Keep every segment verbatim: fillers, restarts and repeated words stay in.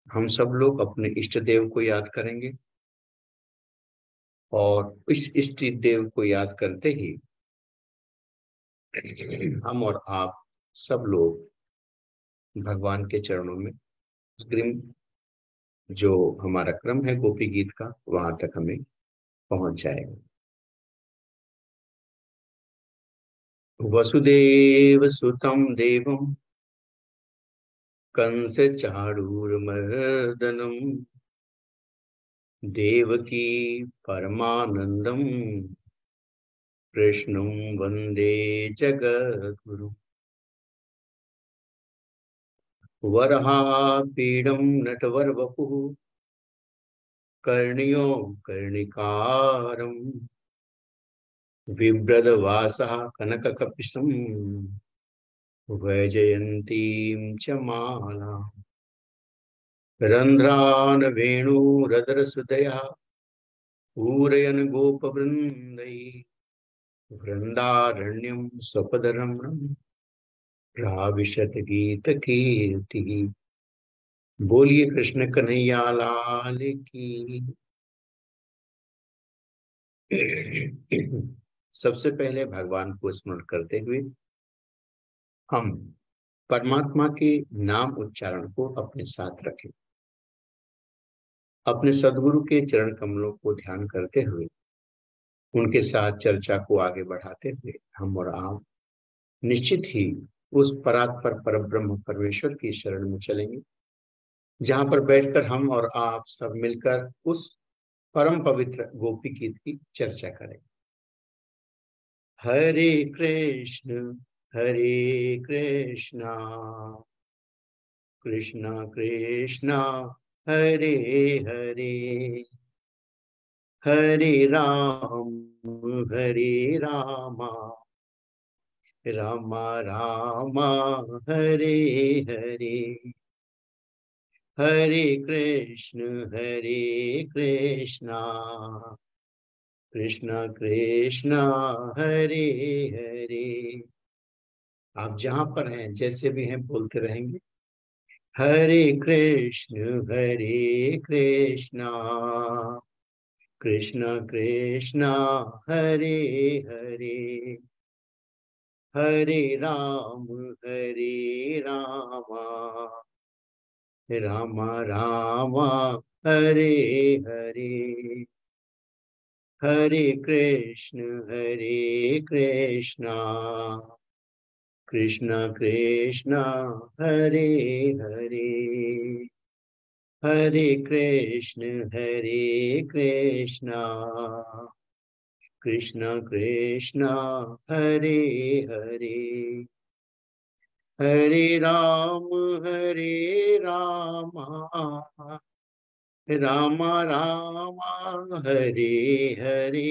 हम सब लोग अपने इष्ट देव को याद करेंगे और इस इष्ट देव को याद करते ही हम और आप सब लोग भगवान के चरणों में अग्रिम जो हमारा क्रम है गोपी गीत का वहां तक हमें पहुंच जाएगा। वसुदेव सुतम देवम कंस चाणूरमर्दनम देवकी परमानंदम कृष्णं वंदे जगद्गुरु। वरहापीडं नटवरवपुः कर्णयो कर्णिकारं बिभ्रदवासः कनककपिशं वैजयन्तीं च मालां रन्ध्रान् वेणुरदरसुदयः पूरयन् गोपवृन्दैः वृन्दारण्यं स्वपदरमणं प्राविशत गीत कीर्ति। बोलिए कृष्ण कन्हैया लाल की। सबसे पहले भगवान को स्मरण करते हुए हम परमात्मा के नाम उच्चारण को अपने साथ रखें। अपने सदगुरु के चरण कमलों को ध्यान करते हुए उनके साथ चर्चा को आगे बढ़ाते हुए हम और आप निश्चित ही उस परात्पर पर ब्रह्म परमेश्वर की शरण में चलेंगे, जहां पर बैठकर हम और आप सब मिलकर उस परम पवित्र गोपी गीत की चर्चा करें। हरे कृष्ण हरे कृष्णा कृष्णा कृष्णा हरे हरे हरे राम हरे रामा राम राम हरे हरे हरे कृष्ण हरे कृष्णा कृष्णा कृष्णा हरे हरे। आप जहां पर हैं जैसे भी हैं बोलते रहेंगे हरे कृष्ण हरे कृष्णा कृष्णा कृष्णा हरे हरे हरे राम हरे रामा राम रामा हरे हरे हरे कृष्ण हरे कृष्णा कृष्णा कृष्णा हरे हरे हरे कृष्ण हरे कृष्णा कृष्णा कृष्णा हरे हरे हरे राम हरे रामा राम राम हरे हरे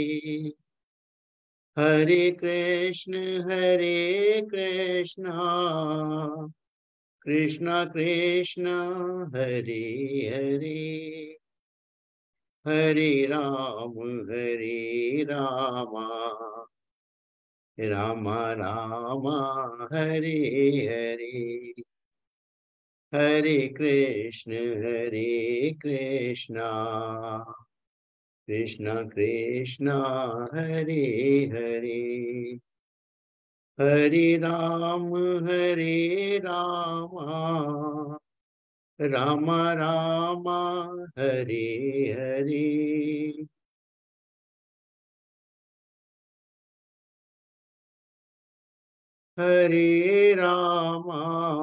हरे कृष्ण हरे कृष्णा कृष्णा कृष्णा हरे हरे हरे राम हरे रामा राम राम हरे हरे हरे कृष्ण हरे कृष्णा कृष्णा कृष्णा हरे हरे हरे राम हरे रामा राम राम हरे हरे हरे रामा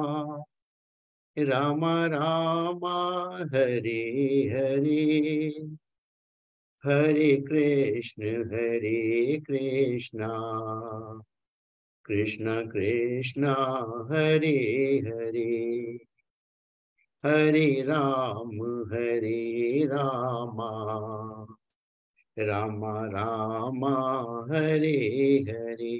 राम राम हरे हरे हरे कृष्ण हरे कृष्णा कृष्णा कृष्णा हरे हरे हरे राम हरे रामा राम राम हरे हरे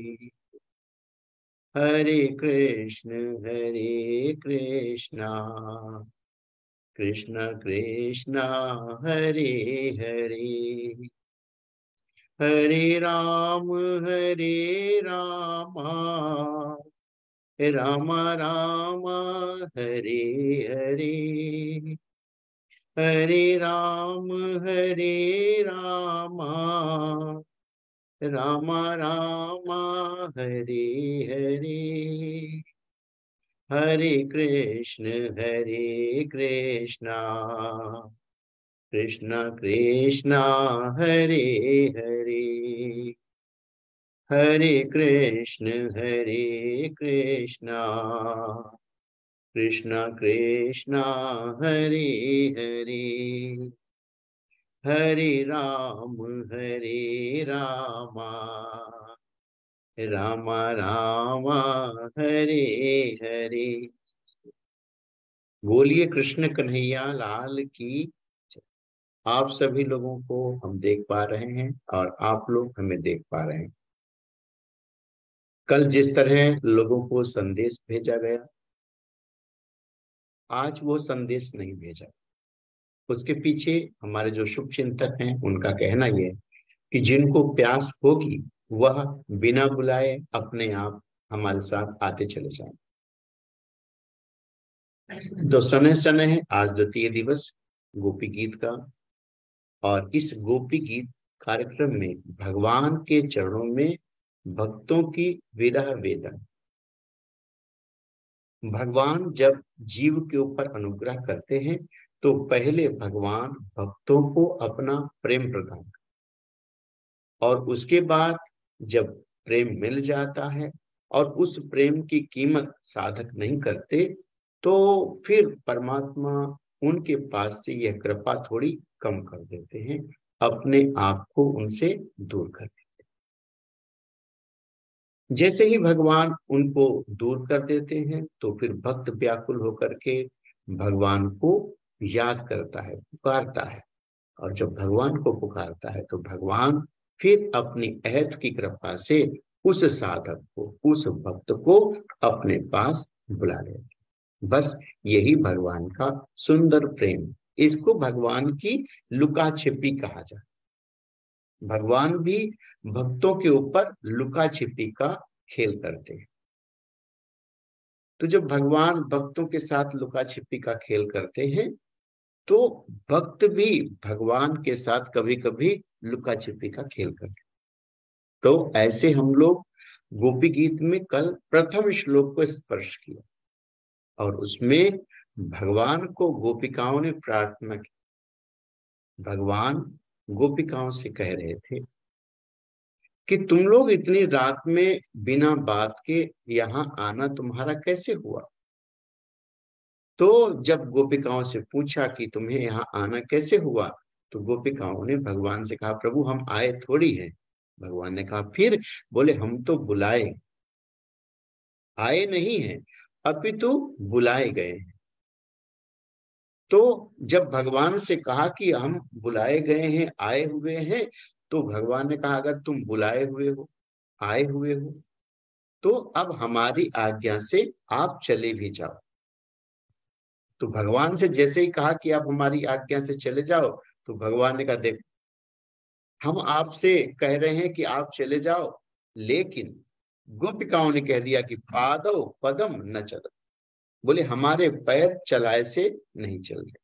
हरे कृष्ण हरे कृष्णा कृष्णा कृष्णा हरे हरे हरे राम हरे रामा राम राम हरे हरे हरे राम हरे रामा, राम राम हरे हरे, हरे कृष्ण हरे कृष्णा, कृष्ण कृष्ण हरे हरे, हरे कृष्ण हरे कृष्णा, कृष्ण कृष्ण हरे हरे, हरे राम हरे रामा, राम राम हरे हरे। बोलिए कृष्ण कन्हैया लाल की। आप सभी लोगों को हम देख पा रहे हैं और आप लोग हमें देख पा रहे हैं। कल जिस तरह लोगों को संदेश भेजा गया, आज वो संदेश नहीं भेजा। उसके पीछे हमारे जो शुभ चिंतक हैं उनका कहना यह है कि जिनको प्यास होगी वह बिना बुलाए अपने आप हमारे साथ आते चले जाएं। तो सने सने है आज द्वितीय दिवस गोपी गीत का, और इस गोपी गीत कार्यक्रम में भगवान के चरणों में भक्तों की विरह वेदना। भगवान जब जीव के ऊपर अनुग्रह करते हैं तो पहले भगवान भक्तों को अपना प्रेम प्रदान करते, और उसके बाद जब प्रेम मिल जाता है और उस प्रेम की कीमत साधक नहीं करते तो फिर परमात्मा उनके पास से यह कृपा थोड़ी कम कर देते हैं, अपने आप को उनसे दूर कर देते। जैसे ही भगवान उनको दूर कर देते हैं तो फिर भक्त व्याकुल होकर के भगवान को याद करता है, पुकारता है, और जब भगवान को पुकारता है तो भगवान फिर अपनी अहद की कृपा से उस साधक को, उस भक्त को अपने पास बुला लेते। बस यही भगवान का सुंदर प्रेम, इसको भगवान की लुका छिपी कहा जाता है। भगवान भी भक्तों के ऊपर लुका छिपी का खेल करते हैं। तो जब भगवान भक्तों के साथ लुका छिपी का खेल करते हैं तो भक्त भी भगवान के साथ कभी कभी लुका छिपी का खेल करते। तो ऐसे हम लोग गोपी गीत में कल प्रथम श्लोक को स्पर्श किया और उसमें भगवान को गोपिकाओं ने प्रार्थना की। भगवान गोपिकाओं से कह रहे थे कि तुम लोग इतनी रात में बिना बात के यहाँ आना तुम्हारा कैसे हुआ। तो जब गोपिकाओं से पूछा कि तुम्हें यहाँ आना कैसे हुआ तो गोपिकाओं ने भगवान से कहा प्रभु हम आए थोड़ी हैं। भगवान ने कहा फिर, बोले हम तो बुलाए, आए नहीं हैं अपितु बुलाए गए हैं। तो जब भगवान से कहा कि हम बुलाए गए हैं, आए हुए हैं, तो भगवान ने कहा अगर तुम बुलाए हुए हो, आए हुए हो, तो अब हमारी आज्ञा से आप चले भी जाओ। तो भगवान से जैसे ही कहा कि आप हमारी आज्ञा से चले जाओ तो भगवान ने कहा देख, हम आपसे कह रहे हैं कि आप चले जाओ, लेकिन गोपिकाओं ने कह दिया कि पादो पदम न चलो, बोले हमारे पैर चलाए से नहीं चल रहे।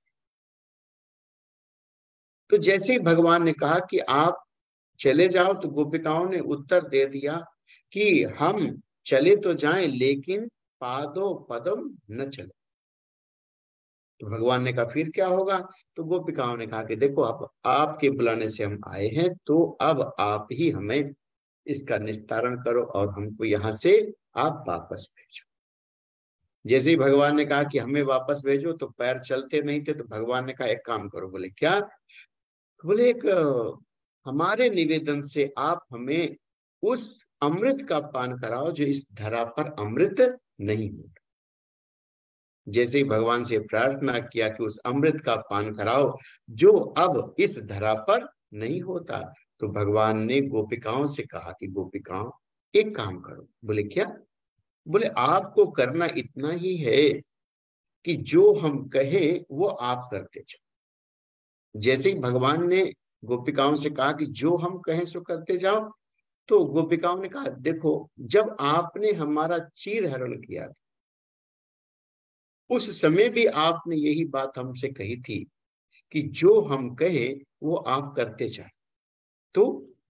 तो जैसे ही भगवान ने कहा कि आप चले जाओ तो गोपिकाओं ने उत्तर दे दिया कि हम चले तो जाएं लेकिन पादो पदम न चले। तो भगवान ने कहा फिर क्या होगा। तो गोपिकाओं ने कहा कि देखो आप आपके बुलाने से हम आए हैं तो अब आप ही हमें इसका निस्तारण करो और हमको यहाँ से आप वापस भेजो। जैसे ही भगवान ने कहा कि हमें वापस भेजो तो पैर चलते नहीं थे। तो भगवान ने कहा एक काम करो। बोले क्या। बोले एक हमारे निवेदन से आप हमें उस अमृत का पान कराओ जो इस धरा पर अमृत नहीं होता। जैसे ही भगवान से प्रार्थना किया कि उस अमृत का पान कराओ जो अब इस धरा पर नहीं होता, तो भगवान ने गोपिकाओं से कहा कि गोपिकाओं एक काम करो। बोले क्या। बोले आपको करना इतना ही है कि जो हम कहें वो आप करते जाओ। जैसे ही भगवान ने गोपिकाओं से कहा कि जो हम कहें सो करते जाओ, तो गोपिकाओं ने कहा देखो जब आपने हमारा चीर हरण किया था उस समय भी आपने यही बात हमसे कही थी कि जो हम कहें वो आप करते जाए। तो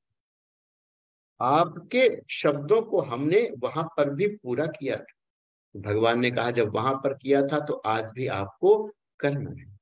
आपके शब्दों को हमने वहां पर भी पूरा किया था। भगवान ने कहा जब वहां पर किया था तो आज भी आपको करना है।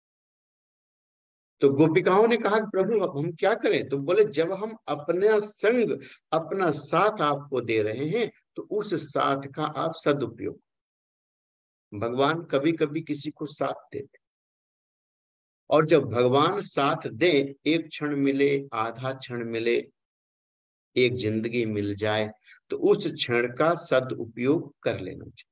तो गोपिकाओं ने कहा प्रभु अब हम क्या करें? तो बोले जब हम अपना संग, अपना साथ आपको दे रहे हैं तो उस साथ का आप सदुपयोग। भगवान कभी कभी किसी को साथ देते, और जब भगवान साथ दे, एक क्षण मिले, आधा क्षण मिले, एक जिंदगी मिल जाए, तो उस क्षण का सदुपयोग कर लेना चाहिए।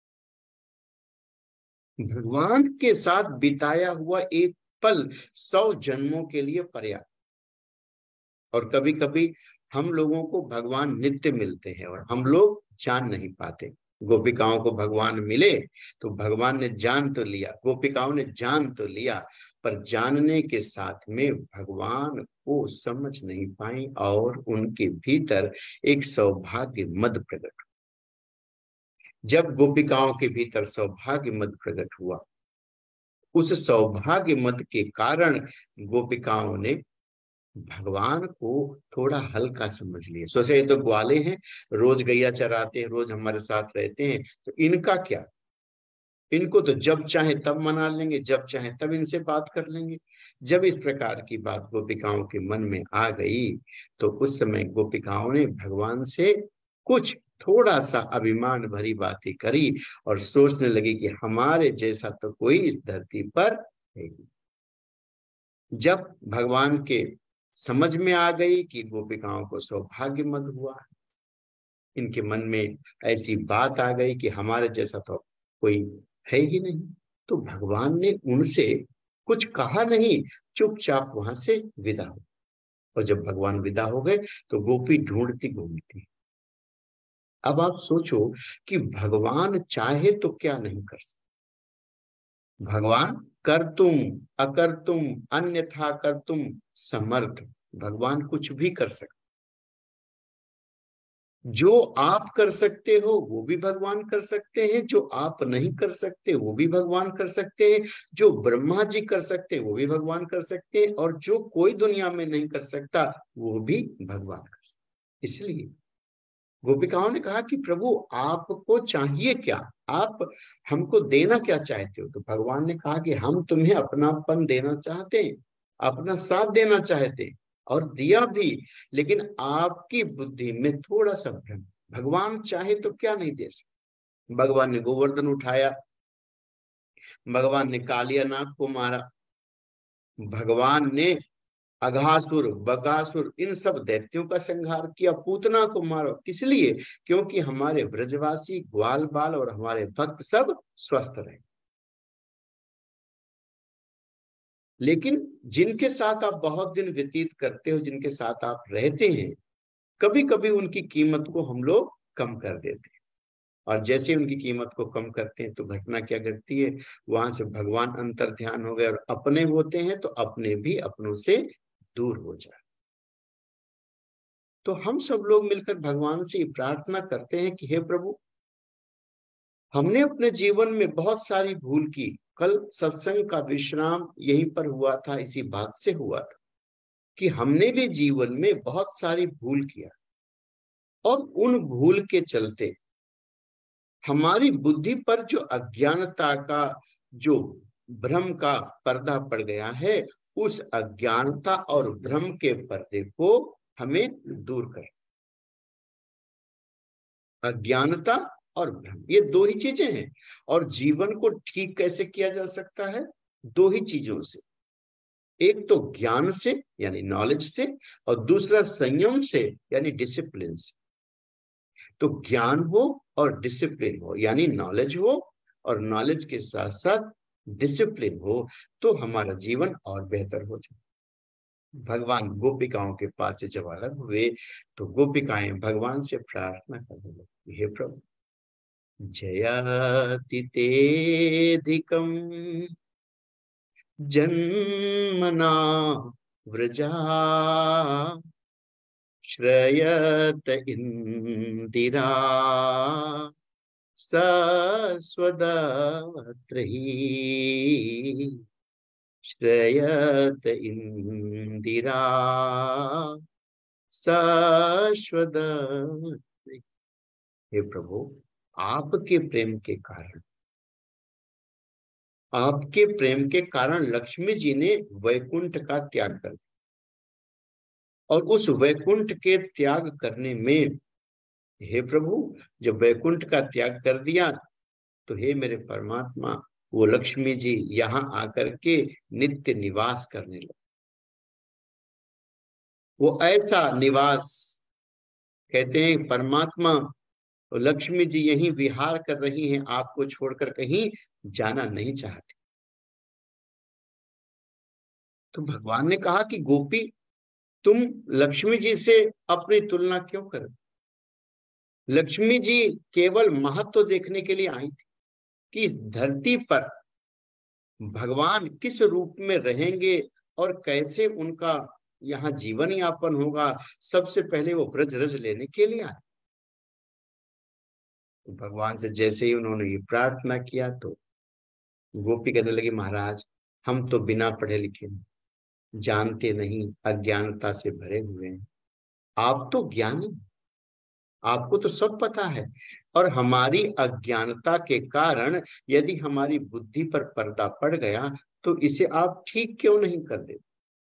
भगवान के साथ बिताया हुआ एक पल सौ जन्मों के लिए पर्याप्त। और कभी कभी हम लोगों को भगवान नित्य मिलते हैं और हम लोग जान नहीं पाते। गोपिकाओं को भगवान मिले तो भगवान ने जान तो लिया, गोपिकाओं ने जान तो लिया, पर जानने के साथ में भगवान को समझ नहीं पाई और उनके भीतर एक सौभाग्य मद प्रकट। जब गोपिकाओं के भीतर सौभाग्य मद प्रकट हुआ, उस सौभाग्य मद के कारण गोपिकाओं ने भगवान को थोड़ा हल्का समझ लिए। सोचे ये तो ग्वाले हैं, रोज गैया चराते हैं, रोज हमारे साथ रहते हैं, तो इनका क्या, इनको तो जब चाहे तब मना लेंगे, जब चाहे तब इनसे बात कर लेंगे। जब इस प्रकार की बात गोपिकाओं के मन में आ गई तो उस समय गोपिकाओं ने भगवान से कुछ थोड़ा सा अभिमान भरी बातें करी और सोचने लगी कि हमारे जैसा तो कोई इस धरती पर है ही। जब भगवान के समझ में आ गई कि गोपिकाओं को सौभाग्य मद हुआ, इनके मन में ऐसी बात आ गई कि हमारे जैसा तो कोई है ही नहीं, तो भगवान ने उनसे कुछ कहा नहीं, चुपचाप वहां से विदा हो। और जब भगवान विदा हो गए तो गोपी ढूंढती घूमती। अब आप सोचो कि भगवान चाहे तो क्या नहीं कर सकते। भगवान कर तुम अकर तुम अन्यथा कर तुम समर्थ। भगवान कुछ भी कर सकते। जो आप कर सकते हो वो भी भगवान कर सकते हैं, जो आप नहीं कर सकते वो भी भगवान कर सकते हैं, जो ब्रह्मा जी कर सकते हैं वो भी भगवान कर सकते हैं, और जो कोई दुनिया में नहीं कर सकता वो भी भगवान कर सकते। इसलिए गोपिकाओं ने कहा कि प्रभु आपको चाहिए क्या, आप हमको देना क्या चाहते हो? तो भगवान ने कहा कि हम तुम्हें अपनापन देना चाहते हैं, अपना साथ देना चाहते हैं, और दिया भी, लेकिन आपकी बुद्धि में थोड़ा सा भ्रम। भगवान चाहे तो क्या नहीं दे सकते। भगवान ने गोवर्धन उठाया, भगवान ने कालिया नाग को मारा, भगवान ने अघासुर बकासुर इन सब दैत्यों का संहार किया, पूतना को मारो। किस लिए? क्योंकि हमारे ब्रजवासी ग्वाल बाल और हमारे भक्त सब स्वस्थ रहे। लेकिन जिनके साथ आप बहुत दिन व्यतीत करते हो, जिनके साथ आप रहते हैं, कभी कभी उनकी कीमत को हम लोग कम कर देते हैं। और जैसे उनकी कीमत को कम करते हैं तो घटना क्या घटती है, वहां से भगवान अंतर ध्यान हो गए और अपने होते हैं तो अपने भी अपनों से दूर हो जाए। तो हम सब लोग मिलकर भगवान से प्रार्थना करते हैं कि हे प्रभु, हमने अपने जीवन में बहुत सारी भूल की। कल सत्संग का विश्राम यहीं पर हुआ था, इसी बात से हुआ था कि हमने भी जीवन में बहुत सारी भूल किया, और उन भूल के चलते हमारी बुद्धि पर जो अज्ञानता का, जो भ्रम का पर्दा पड़ गया है, उस अज्ञानता और भ्रम के पर्दे को हमें दूर कर। अज्ञानता और भ्रम ये दो ही चीजें हैं। और जीवन को ठीक कैसे किया जा सकता है? दो ही चीजों से, एक तो ज्ञान से यानी नॉलेज से, और दूसरा संयम से यानी डिसिप्लिन से। तो ज्ञान हो और डिसिप्लिन हो, यानी नॉलेज हो और नॉलेज के साथ साथ डिसिप्लिन हो, तो हमारा जीवन और बेहतर हो जाए। भगवान गोपिकाओं के पास से जब अलग हुए तो गोपिकाएं भगवान से प्रार्थना करने लगी, हे प्रभु जयातिथेधिकम जन्मना व्रजा श्रयत इंदिरा सस्वदत्रहि। श्रेयत इंदिरा शाश्वत। हे प्रभु, आपके प्रेम के कारण, आपके प्रेम के कारण लक्ष्मी जी ने वैकुंठ का त्याग कर दिया, और उस वैकुंठ के त्याग करने में, हे प्रभु, जब वैकुंठ का त्याग कर दिया तो हे मेरे परमात्मा, वो लक्ष्मी जी यहाँ आकर के नित्य निवास करने लगे। वो ऐसा निवास, कहते हैं परमात्मा, लक्ष्मी जी यहीं विहार कर रही हैं, आपको छोड़कर कहीं जाना नहीं चाहती। तो भगवान ने कहा कि गोपी, तुम लक्ष्मी जी से अपनी तुलना क्यों कर? लक्ष्मी जी केवल महत्व देखने के लिए आई थी कि इस धरती पर भगवान किस रूप में रहेंगे और कैसे उनका यहाँ जीवन यापन होगा, सबसे पहले वो ब्रज रज लेने के लिए आए। तो भगवान से जैसे ही उन्होंने ये प्रार्थना किया तो गोपी कहने लगी, महाराज, हम तो बिना पढ़े लिखे जानते नहीं, अज्ञानता से भरे हुए हैं। आप तो ज्ञानी, आपको तो सब पता है, और हमारी अज्ञानता के कारण यदि हमारी बुद्धि पर पर्दा पड़ गया तो इसे आप ठीक क्यों नहीं कर देते?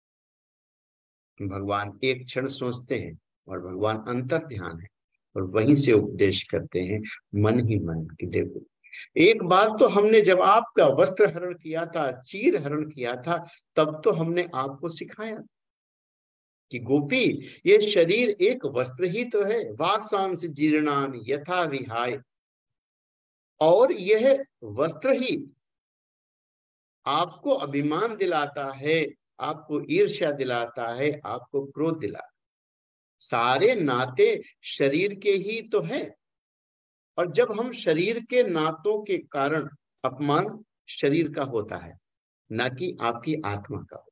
भगवान एक क्षण सोचते हैं और भगवान अंतर ध्यान है, और वहीं से उपदेश करते हैं मन ही मन की। देखो, एक बार तो हमने जब आपका वस्त्र हरण किया था, चीर हरण किया था, तब तो हमने आपको सिखाया कि गोपी, ये शरीर एक वस्त्र ही तो है, वासांस जीर्णान यथा विहाय, और यह वस्त्र ही आपको अभिमान दिलाता है, आपको ईर्ष्या दिलाता है, आपको क्रोध दिलाता है। सारे नाते शरीर के ही तो है, और जब हम शरीर के नातों के कारण, अपमान शरीर का होता है, ना कि आपकी आत्मा का।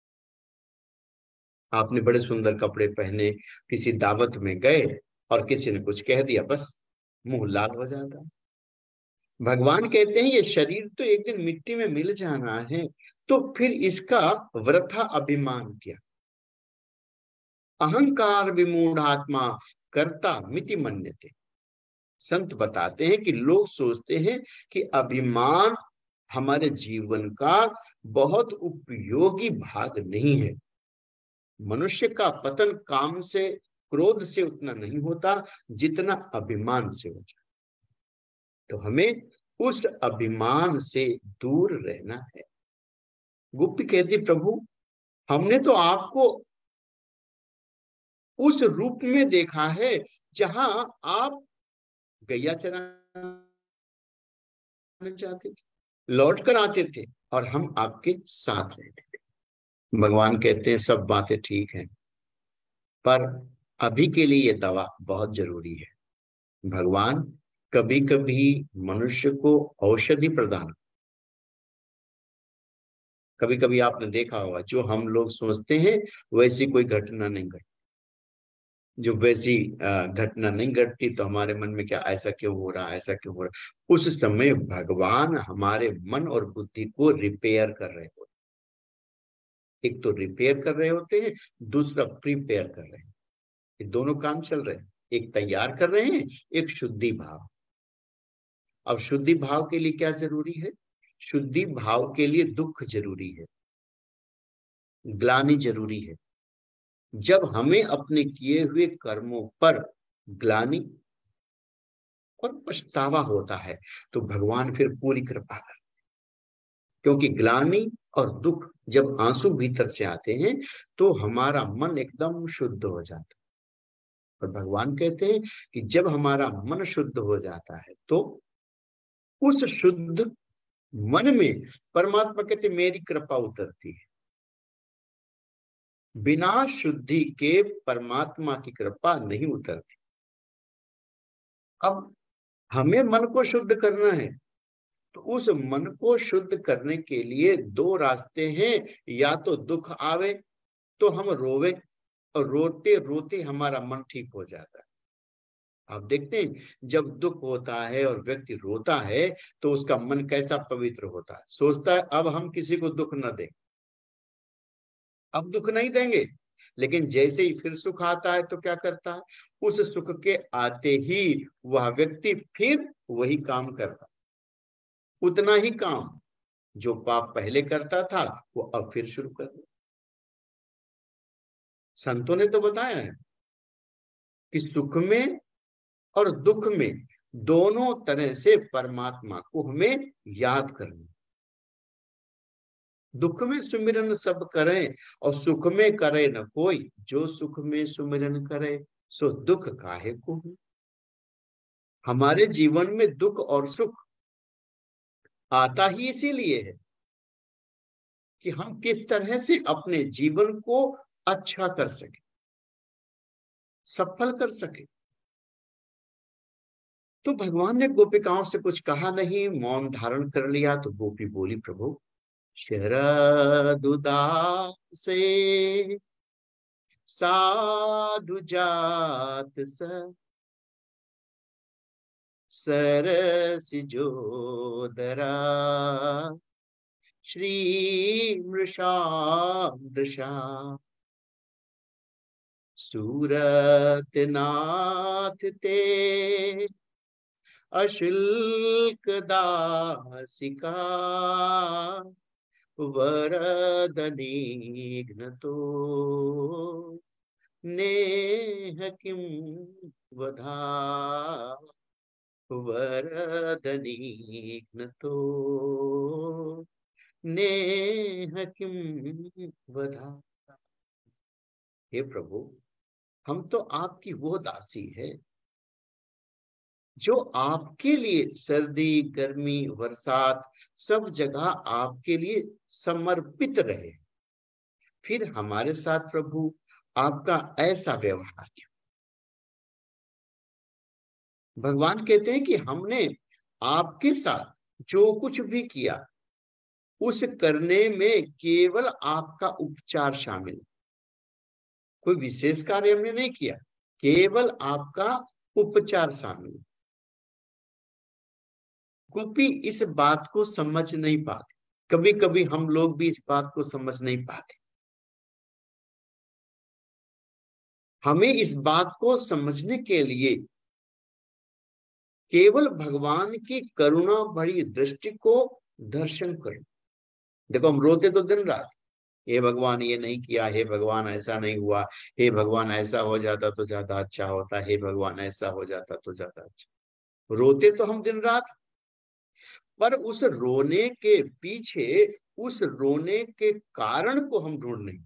आपने बड़े सुंदर कपड़े पहने, किसी दावत में गए और किसी ने कुछ कह दिया, बस मुंह लाल हो जाता है। भगवान कहते हैं ये शरीर तो एक दिन मिट्टी में मिल जाना है, तो फिर इसका वृथा अभिमान क्या? अहंकार विमूढ़ आत्मा कर्ता मिति मन्यते। संत बताते हैं कि लोग सोचते हैं कि अभिमान हमारे जीवन का बहुत उपयोगी भाग नहीं है। मनुष्य का पतन काम से, क्रोध से उतना नहीं होता जितना अभिमान से हो जाता। तो हमें उस अभिमान से दूर रहना है। गोपी कहती, प्रभु, हमने तो आपको उस रूप में देखा है जहां आप गैया चराने जाते थे, लौट कर आते थे, और हम आपके साथ रहते थे। भगवान कहते हैं सब बातें ठीक हैं, पर अभी के लिए ये दवा बहुत जरूरी है। भगवान कभी कभी मनुष्य को औषधि प्रदान, कभी कभी आपने देखा होगा, जो हम लोग सोचते हैं वैसी कोई घटना नहीं घटती। जो वैसी घटना नहीं घटती तो हमारे मन में क्या, ऐसा क्यों हो रहा, ऐसा क्यों हो रहा? उस समय भगवान हमारे मन और बुद्धि को रिपेयर कर रहे होते। एक तो रिपेयर कर रहे होते हैं, दूसरा प्रिपेयर कर रहे हैं। ये दोनों काम चल रहे हैं, एक तैयार कर रहे हैं, एक शुद्धि भाव। अब शुद्धि भाव के लिए क्या जरूरी है? शुद्धि भाव के लिए दुख जरूरी है, ग्लानि जरूरी है। जब हमें अपने किए हुए कर्मों पर ग्लानि और पछतावा होता है तो भगवान फिर पूरी कृपा करते हैं, क्योंकि ग्लानि और दुख जब आंसू भीतर से आते हैं तो हमारा मन एकदम शुद्ध हो जाता है। और भगवान कहते हैं कि जब हमारा मन शुद्ध हो जाता है तो उस शुद्ध मन में परमात्मा कहते मेरी कृपा उतरती है। बिना शुद्धि के परमात्मा की कृपा नहीं उतरती। अब हमें मन को शुद्ध करना है, तो उस मन को शुद्ध करने के लिए दो रास्ते हैं। या तो दुख आवे तो हम रोवे, और रोते रोते हमारा मन ठीक हो जाता है। आप देखते हैं, जब दुख होता है और व्यक्ति रोता है तो उसका मन कैसा पवित्र होता है, सोचता है अब हम किसी को दुख न दें। अब दुख नहीं देंगे। लेकिन जैसे ही फिर सुख आता है तो क्या करता है, उस सुख के आते ही वह व्यक्ति फिर वही काम करता, उतना ही काम जो पाप पहले करता था वो अब फिर शुरू कर दे। संतों ने तो बताया है कि सुख में और दुख में दोनों तरह से परमात्मा को हमें याद करना। दुख में सुमिरन सब करें और सुख में करे न कोई, जो सुख में सुमिरन करे सो दुख काहे को हो। हमारे जीवन में दुख और सुख आता ही इसीलिए है कि हम किस तरह से अपने जीवन को अच्छा कर सके, सफल कर सके। तो भगवान ने गोपिकाओं से कुछ कहा नहीं, मौन धारण कर लिया। तो गोपी बोली, प्रभु शरदुदासे साधु जात स सरसिजोदरा श्री मृषादृशा सूरत नाथ ते अशुल्क दासिका वरदनीघ्नतो नेह किं वधा वरदनीघ्नतो नेह किं वधा। हे प्रभु, हम तो आपकी वो दासी है जो आपके लिए सर्दी गर्मी बरसात सब जगह आपके लिए समर्पित रहे, फिर हमारे साथ प्रभु आपका ऐसा व्यवहार क्यों। भगवान कहते हैं कि हमने आपके साथ जो कुछ भी किया उस करने में केवल आपका उपचार शामिल, कोई विशेष कार्य हमने नहीं किया, केवल आपका उपचार शामिल। गोपी इस बात को समझ नहीं पाते, कभी कभी हम लोग भी इस बात को समझ नहीं पाते। हमें इस बात को समझने के लिए केवल भगवान की करुणा भरी दृष्टि को दर्शन करो। देखो, हम रोते तो दिन रात, हे भगवान ये नहीं किया, हे भगवान ऐसा नहीं हुआ, हे भगवान ऐसा हो जाता तो ज्यादा अच्छा होता, हे भगवान ऐसा हो जाता तो ज्यादा अच्छा। रोते तो हम दिन रात, पर उस रोने के पीछे उस रोने के कारण को हम ढूंढ नहीं।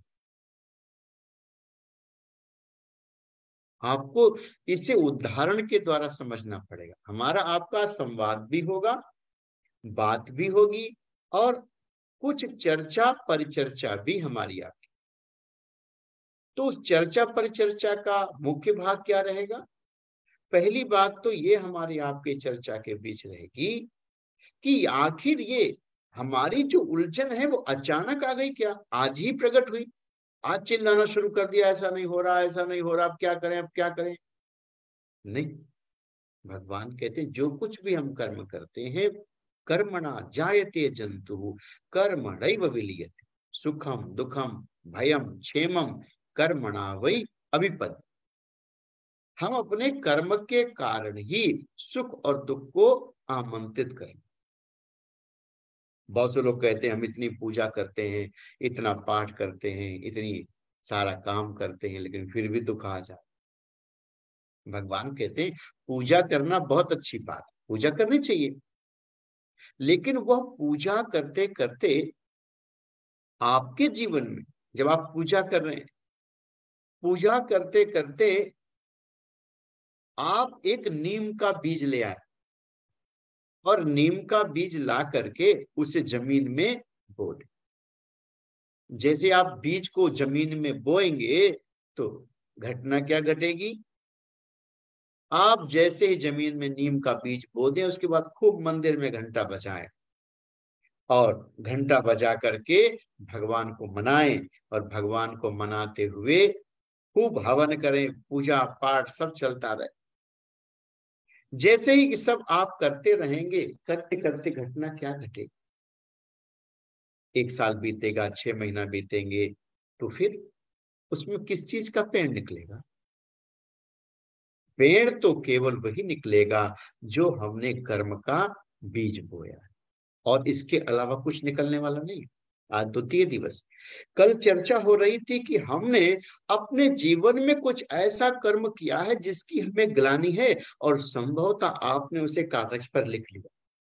आपको इसे उदाहरण के द्वारा समझना पड़ेगा। हमारा आपका संवाद भी होगा, बात भी होगी, और कुछ चर्चा परिचर्चा भी हमारी आपकी। तो उस चर्चा परिचर्चा का मुख्य भाग क्या रहेगा? पहली बात तो ये हमारी आपके चर्चा के बीच रहेगी कि आखिर ये हमारी जो उलझन है वो अचानक आ गई क्या, आज ही प्रकट हुई, आज चिल्लाना शुरू कर दिया ऐसा नहीं हो रहा, ऐसा नहीं हो रहा, अब क्या करें, अब क्या करें। नहीं, भगवान कहते जो कुछ भी हम कर्म करते हैं, कर्मणा जायते जंतु कर्मणैव विलीयते सुखम दुखम भयम क्षेमम कर्मणा वै अभिपद। हम अपने कर्म के कारण ही सुख और दुख को आमंत्रित करें। बहुत से लोग कहते हैं हम इतनी पूजा करते हैं, इतना पाठ करते हैं, इतनी सारा काम करते हैं, लेकिन फिर भी दुख आ जाए। भगवान कहते हैं पूजा करना बहुत अच्छी बात, पूजा करनी चाहिए, लेकिन वह पूजा करते करते आपके जीवन में जब आप पूजा कर रहे हैं, पूजा करते करते आप एक नीम का बीज ले आए और नीम का बीज ला करके उसे जमीन में बो दें। जैसे आप बीज को जमीन में बोएंगे तो घटना क्या घटेगी? आप जैसे ही जमीन में नीम का बीज बो दें, उसके बाद खूब मंदिर में घंटा बजाएं और घंटा बजा करके भगवान को मनाएं, और भगवान को मनाते हुए खूब हवन करें, पूजा पाठ सब चलता रहे। जैसे ही सब आप करते रहेंगे, करते करते घटना क्या घटेगी? एक साल बीतेगा, छह महीना बीतेंगे, तो फिर उसमें किस चीज का पेड़ निकलेगा? पेड़ तो केवल वही निकलेगा जो हमने कर्म का बीज बोया है, और इसके अलावा कुछ निकलने वाला नहीं। आज द्वितीय दिवस, कल चर्चा हो रही थी कि हमने अपने जीवन में कुछ ऐसा कर्म किया है जिसकी हमें ग्लानि है, और संभवतः आपने उसे कागज पर लिख लिया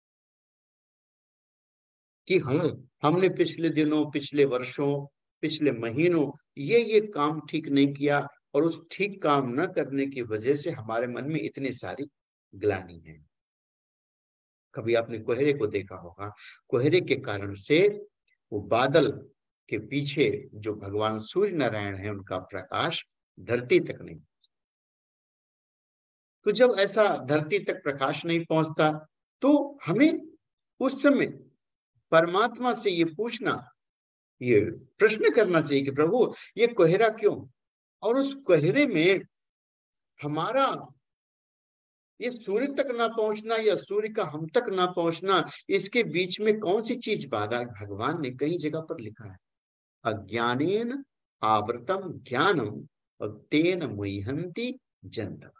कि हाँ, हमने पिछले दिनों, पिछले वर्षों, पिछले महीनों ये ये काम ठीक नहीं किया, और उस ठीक काम न करने की वजह से हमारे मन में इतनी सारी ग्लानि है। कभी आपने कोहरे को देखा होगा, कोहरे के कारण से वो बादल के पीछे जो भगवान सूर्य नारायण है उनका प्रकाश धरती तक नहीं। तो जब ऐसा धरती तक प्रकाश नहीं पहुंचता, तो हमें उस समय परमात्मा से ये पूछना, ये प्रश्न करना चाहिए कि प्रभु ये कोहरा क्यों, और उस कोहरे में हमारा ये सूर्य तक ना पहुंचना या सूर्य का हम तक ना पहुंचना, इसके बीच में कौन सी चीज बाधा? भगवान ने कई जगह पर लिखा है, अज्ञानेन आवृतम ज्ञानम और तेन मुह्यन्ति जन्तवः।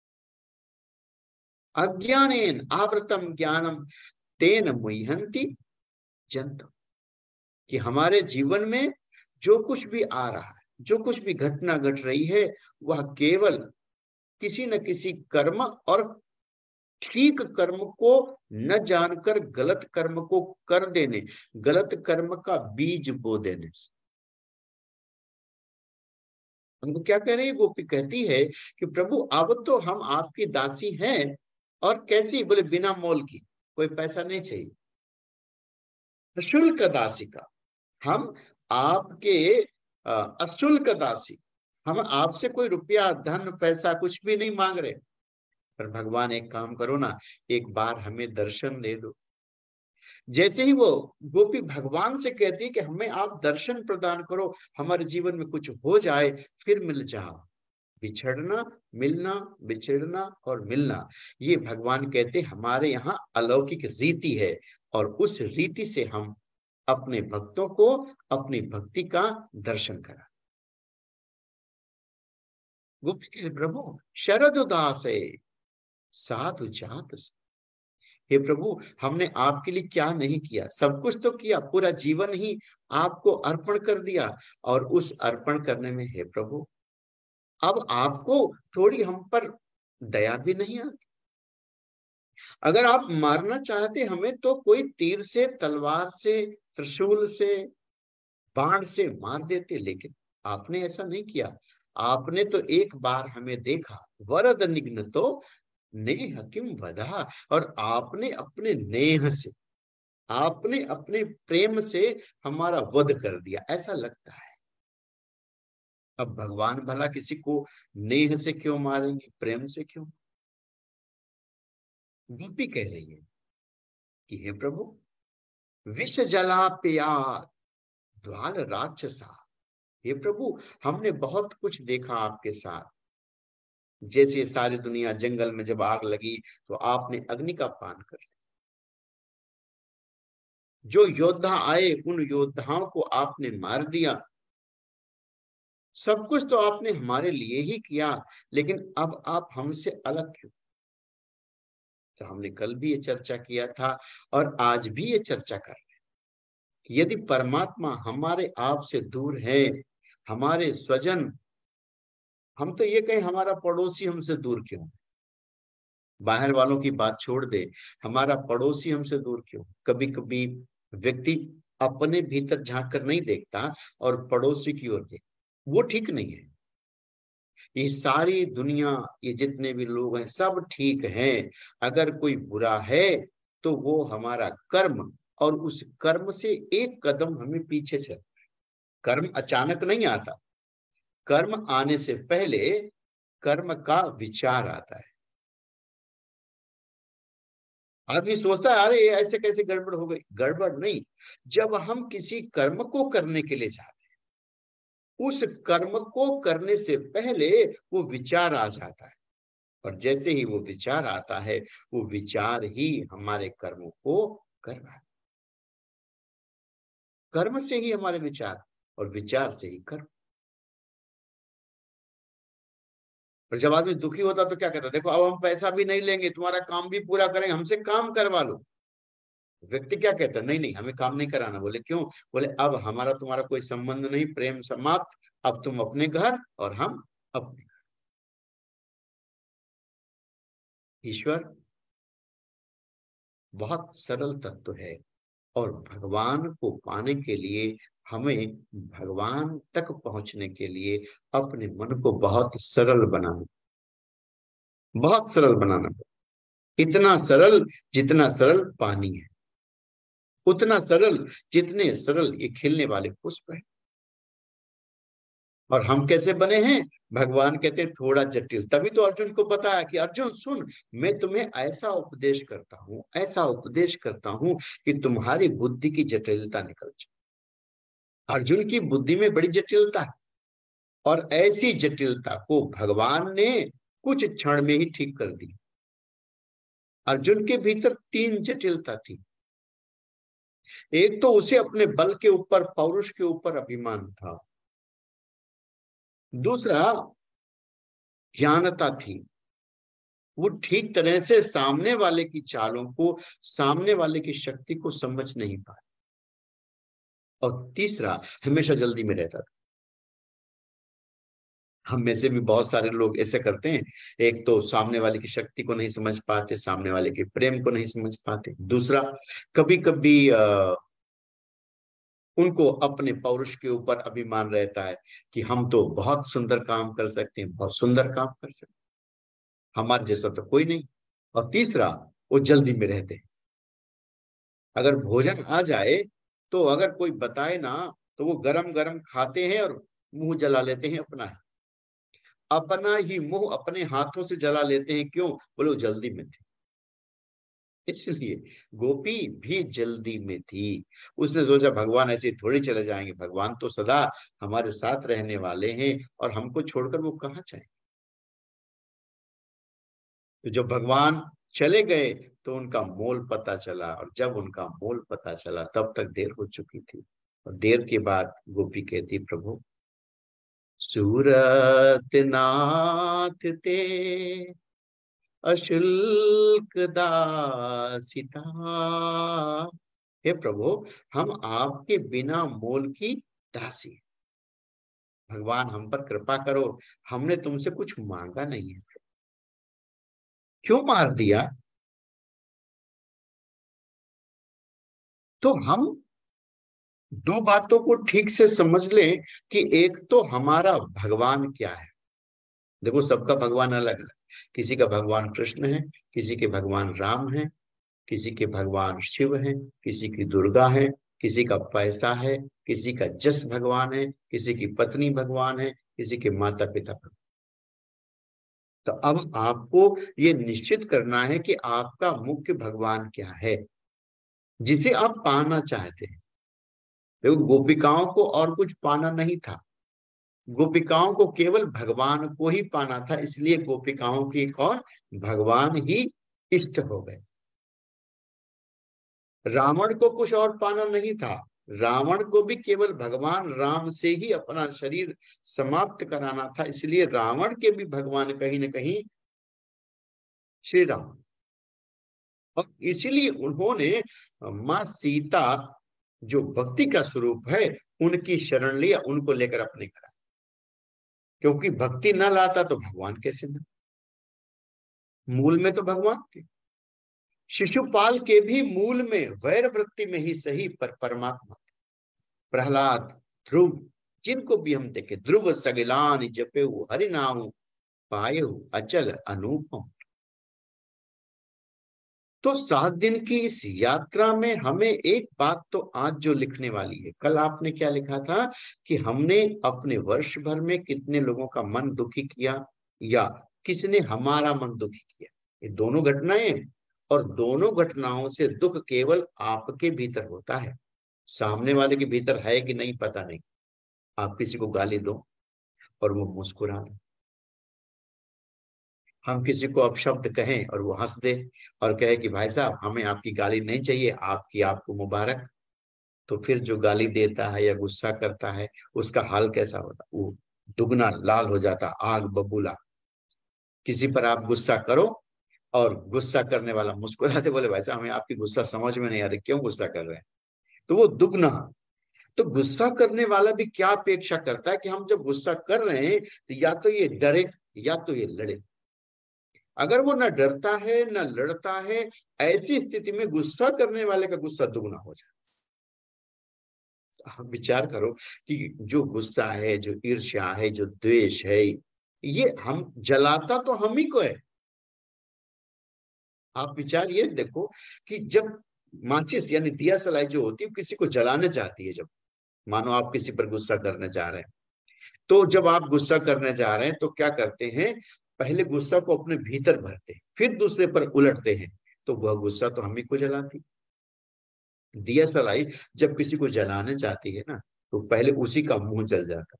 अज्ञानेन आवृतम ज्ञानम तेन मुह्यन्ति जन्तवः, कि हमारे जीवन में जो कुछ भी आ रहा है, जो कुछ भी घटना घट रही है, वह केवल किसी न किसी कर्म और ठीक कर्म को न जानकर गलत कर्म को कर देने, गलत कर्म का बीज बो देने से। हमको क्या कह रही है गोपी? कहती है कि प्रभु अब तो हम आपकी दासी हैं, और कैसी? बोले बिना मोल की, कोई पैसा नहीं चाहिए, शुल्क दासी का। हम आपके अशुल्क दासी, हम आपसे कोई रुपया धन पैसा कुछ भी नहीं मांग रहे, पर भगवान एक काम करो ना, एक बार हमें दर्शन दे दो। जैसे ही वो गोपी भगवान से कहती है कि हमें आप दर्शन प्रदान करो, हमारे जीवन में कुछ हो जाए, फिर मिल जाओ। बिछड़ना, मिलना, बिछड़ना और मिलना, ये भगवान कहते हमारे यहाँ अलौकिक रीति है, और उस रीति से हम अपने भक्तों को अपनी भक्ति का दर्शन करा। गोपी के प्रभु शरद उदास है साधु जात से। हे प्रभु, हमने आपके लिए क्या नहीं किया? सब कुछ तो किया, पूरा जीवन ही आपको अर्पण कर दिया, और उस अर्पण करने में हे प्रभु अब आपको थोड़ी हम पर दया भी नहीं आती? अगर आप मारना चाहते हमें तो कोई तीर से, तलवार से, त्रिशूल से, बाण से मार देते, लेकिन आपने ऐसा नहीं किया। आपने तो एक बार हमें देखा, वरद निघ्न तो नेह किम वधा, और आपने अपने नेह से, आपने अपने प्रेम से हमारा वध कर दिया, ऐसा लगता है। अब भगवान भला किसी को नेह से क्यों मारेंगे, प्रेम से क्यों? गोपी कह रही है कि हे प्रभु, विष जला पियात द्वाल राक्षसा। हे प्रभु, हमने बहुत कुछ देखा आपके साथ, जैसे सारी दुनिया जंगल में जब आग लगी तो आपने अग्नि का पान कर लिया, जो योद्धा आए उन योद्धाओं को आपने मार दिया, सब कुछ तो आपने हमारे लिए ही किया, लेकिन अब आप हमसे अलग क्यों? तो हमने कल भी ये चर्चा किया था, और आज भी ये चर्चा कर रहे हैं। यदि परमात्मा हमारे आप से दूर है, हमारे स्वजन, हम तो ये कहें हमारा पड़ोसी हमसे दूर क्यों? बाहर वालों की बात छोड़ दे, हमारा पड़ोसी हमसे दूर क्यों? कभी कभी व्यक्ति अपने भीतर झांक कर नहीं देखता और पड़ोसी की ओर देख, वो ठीक नहीं है। ये सारी दुनिया, ये जितने भी लोग हैं, सब ठीक हैं। अगर कोई बुरा है तो वो हमारा कर्म, और उस कर्म से एक कदम हमें पीछे चल। कर्म अचानक नहीं आता, कर्म आने से पहले कर्म का विचार आता है। आदमी सोचता है अरे ऐसे कैसे गड़बड़ हो गई, गड़बड़ नहीं, जब हम किसी कर्म को करने के लिए जाते हैं, उस कर्म को करने से पहले वो विचार आ जाता है, और जैसे ही वो विचार आता है, वो विचार ही हमारे कर्मों को कर रहा है। कर्म से ही हमारे विचार, और विचार से ही करो। और जब आदमी दुखी होता तो क्या कहता, देखो अब हम पैसा भी नहीं लेंगे, तुम्हारा काम भी पूरा करेंगे, हमसे काम करवा लो। व्यक्ति क्या कहता है, नहीं नहीं हमें काम नहीं कराना। बोले क्यों? बोले अब हमारा तुम्हारा कोई संबंध नहीं, प्रेम समाप्त, अब तुम अपने घर और हम अपने। ईश्वर बहुत सरल तत्व है, और भगवान को पाने के लिए हमें भगवान तक पहुंचने के लिए अपने मन को बहुत सरल बनाना, बहुत सरल बनाना। इतना सरल जितना सरल पानी है, उतना सरल जितने सरल ये खिलने वाले पुष्प है। और हम कैसे बने हैं? भगवान कहते हैं थोड़ा जटिल। तभी तो अर्जुन को पता है कि अर्जुन सुन, मैं तुम्हें ऐसा उपदेश करता हूं, ऐसा उपदेश करता हूं कि तुम्हारी बुद्धि की जटिलता निकल जाए। अर्जुन की बुद्धि में बड़ी जटिलता है, और ऐसी जटिलता को भगवान ने कुछ क्षण में ही ठीक कर दी। अर्जुन के भीतर तीन जटिलता थी। एक तो उसे अपने बल के ऊपर, पौरुष के ऊपर अभिमान था। दूसरा ज्ञानता थी, वो ठीक तरह से सामने वाले की चालों को, सामने वाले की शक्ति को समझ नहीं पाया। और तीसरा हमेशा जल्दी में रहता था। हम में से भी बहुत सारे लोग ऐसे करते हैं, एक तो सामने वाले की शक्ति को नहीं समझ पाते, सामने वाले के प्रेम को नहीं समझ पाते। दूसरा, कभी कभी आ, उनको अपने पौरुष के ऊपर अभिमान रहता है कि हम तो बहुत सुंदर काम कर सकते हैं, बहुत सुंदर काम कर सकते हैं, हमारे जैसा तो कोई नहीं। और तीसरा, वो जल्दी में रहते हैं। अगर भोजन आ जाए तो अगर कोई बताए ना, तो वो गरम गरम खाते हैं और मुंह जला लेते हैं अपना ही। अपना ही मुंह अपने हाथों से जला लेते हैं। क्यों? बोले वो जल्दी में थे। इसलिए गोपी भी जल्दी में थी। उसने सोचा भगवान ऐसे थोड़ी चले जाएंगे, भगवान तो सदा हमारे साथ रहने वाले हैं, और हमको छोड़कर वो कहाँ जाए। तो जब भगवान चले गए तो उनका मोल पता चला, और जब उनका मोल पता चला तब तक देर हो चुकी थी। और देर के बाद गोपी कहती, प्रभु सूरत नाथ ते अशुल्क दासिता। हे प्रभु, हम आपके बिना मोल की दासी। भगवान हम पर कृपा करो, हमने तुमसे कुछ मांगा नहीं है, क्यों मार दिया? तो हम दो बातों को ठीक से समझ लें कि एक तो हमारा भगवान क्या है। देखो, सबका भगवान अलग है। किसी का भगवान कृष्ण है, किसी के भगवान राम है, किसी के भगवान शिव है, किसी की दुर्गा है, किसी का पैसा है, किसी का जस भगवान है, किसी की पत्नी भगवान है, किसी के माता पिता भगवान। तो अब आपको ये निश्चित करना है कि आपका मुख्य भगवान क्या है, जिसे आप पाना चाहते हैं। देखो, गोपिकाओं को और कुछ पाना नहीं था, गोपिकाओं को केवल भगवान को ही पाना था। इसलिए गोपिकाओं की कौन? भगवान ही इष्ट हो गए। रावण को कुछ और पाना नहीं था, रावण को भी केवल भगवान राम से ही अपना शरीर समाप्त कराना था। इसलिए रावण के भी भगवान कहीं ना कहीं श्री राम। और इसीलिए उन्होंने माँ सीता, जो भक्ति का स्वरूप है, उनकी शरण लिया, उनको लेकर अपने घर आए। क्योंकि भक्ति न लाता तो भगवान कैसे न, मूल में तो भगवान थे। शिशुपाल के भी मूल में वैर वृत्ति में ही सही, पर परमात्मा। प्रहलाद, ध्रुव, जिनको भी हम देखे, ध्रुव सगिलान जपे हरि नाम पाये अचल अनुपम। तो सात दिन की इस यात्रा में हमें एक बात तो आज जो लिखने वाली है, कल आपने क्या लिखा था कि हमने अपने वर्ष भर में कितने लोगों का मन दुखी किया, या किसने हमारा मन दुखी किया। ये दोनों घटनाएं हैं, और दोनों घटनाओं से दुख केवल आपके भीतर होता है, सामने वाले के भीतर है कि नहीं पता नहीं। आप किसी को गाली दो और वो मुस्कुरा दे, हम किसी को अपशब्द कहें और वो हंस दे और कहे कि भाई साहब हमें आपकी गाली नहीं चाहिए, आपकी आपको मुबारक, तो फिर जो गाली देता है या गुस्सा करता है उसका हाल कैसा होता, वो दुगना लाल हो जाता, आग बबूला। किसी पर आप गुस्सा करो और गुस्सा करने वाला मुस्कुराते बोले भाई साहब हमें आपकी गुस्सा समझ में नहीं आ रही, क्यों गुस्सा कर रहे हैं, तो वो दुगना। तो गुस्सा करने वाला भी क्या अपेक्षा करता है कि हम जब गुस्सा कर रहे हैं तो या तो ये डरे या तो ये लड़े। अगर वो ना डरता है ना लड़ता है, ऐसी स्थिति में गुस्सा करने वाले का गुस्सा दुगना हो जाए। आप विचार करो कि जो गुस्सा है, जो ईर्ष्या है, जो द्वेष है, ये हम जलाता तो हम ही को है। आप विचार ये देखो कि जब माचिस यानी दिया सलाई जो होती है किसी को जलाने चाहती है, जब मानो आप किसी पर गुस्सा करने जा रहे हैं, तो जब आप गुस्सा करने जा रहे हैं तो क्या करते हैं, पहले गुस्सा को अपने भीतर भरते हैं फिर दूसरे पर उलटते हैं, तो वह गुस्सा तो हम ही को जलाती। दिया सलाई जब किसी को जलाने जाती है ना तो पहले उसी का मुंह जल जाता।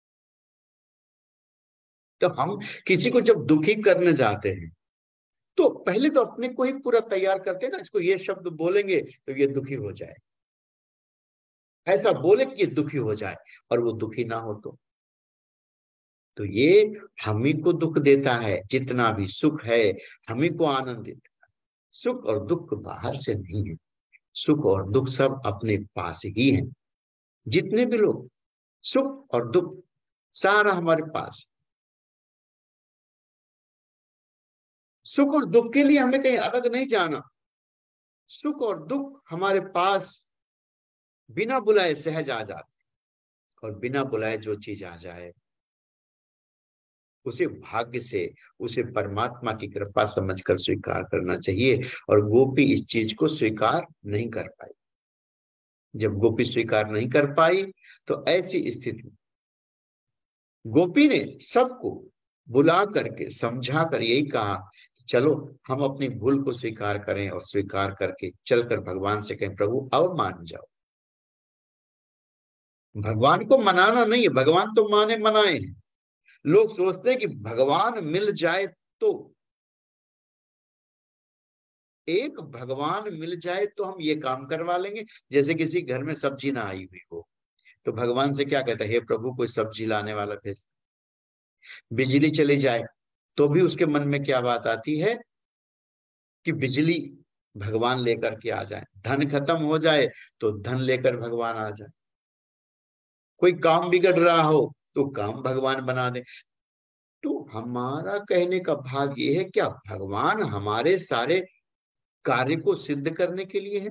तो हम किसी को जब दुखी करने जाते हैं तो पहले तो अपने को ही पूरा तैयार करते हैं ना, इसको ये शब्द बोलेंगे तो ये दुखी हो जाए, ऐसा बोले कि ये दुखी हो जाए, और वो दुखी ना हो तो तो ये हम ही को दुख देता है। जितना भी सुख है हम ही को आनंद देता है। सुख और दुख बाहर से नहीं है, सुख और दुख सब अपने पास ही है। जितने भी लोग, सुख और दुख सारा हमारे पास। सुख और दुख के लिए हमें कहीं अलग नहीं जाना, सुख और दुख हमारे पास बिना बुलाए सहज आ जाते। और बिना बुलाए जो चीज आ जाए उसे भाग्य से, उसे परमात्मा की कृपा समझकर स्वीकार करना चाहिए। और गोपी इस चीज को स्वीकार नहीं कर पाई। जब गोपी स्वीकार नहीं कर पाई तो ऐसी स्थिति गोपी ने सबको बुला करके समझा कर यही कहा, चलो हम अपनी भूल को स्वीकार करें, और स्वीकार करके चलकर भगवान से कहें प्रभु अब मान जाओ। भगवान को मनाना नहीं है, भगवान तो माने मनाए हैं। लोग सोचते हैं कि भगवान मिल जाए तो, एक भगवान मिल जाए तो हम ये काम करवा लेंगे। जैसे किसी घर में सब्जी ना आई हुई हो तो भगवान से क्या कहता है, हे प्रभु कोई सब्जी लाने वाला भेज। बिजली चली जाए तो भी उसके मन में क्या बात आती है कि बिजली भगवान लेकर के आ जाए। धन खत्म हो जाए तो धन लेकर भगवान आ जाए। कोई काम बिगड़ रहा हो तो काम भगवान बना दे। तो हमारा कहने का भाग ये है, क्या भगवान हमारे सारे कार्य को सिद्ध करने के लिए है,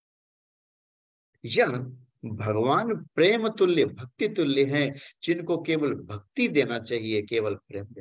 या भगवान प्रेम तुल्य भक्ति तुल्य है, जिनको केवल भक्ति देना चाहिए, केवल प्रेम देना।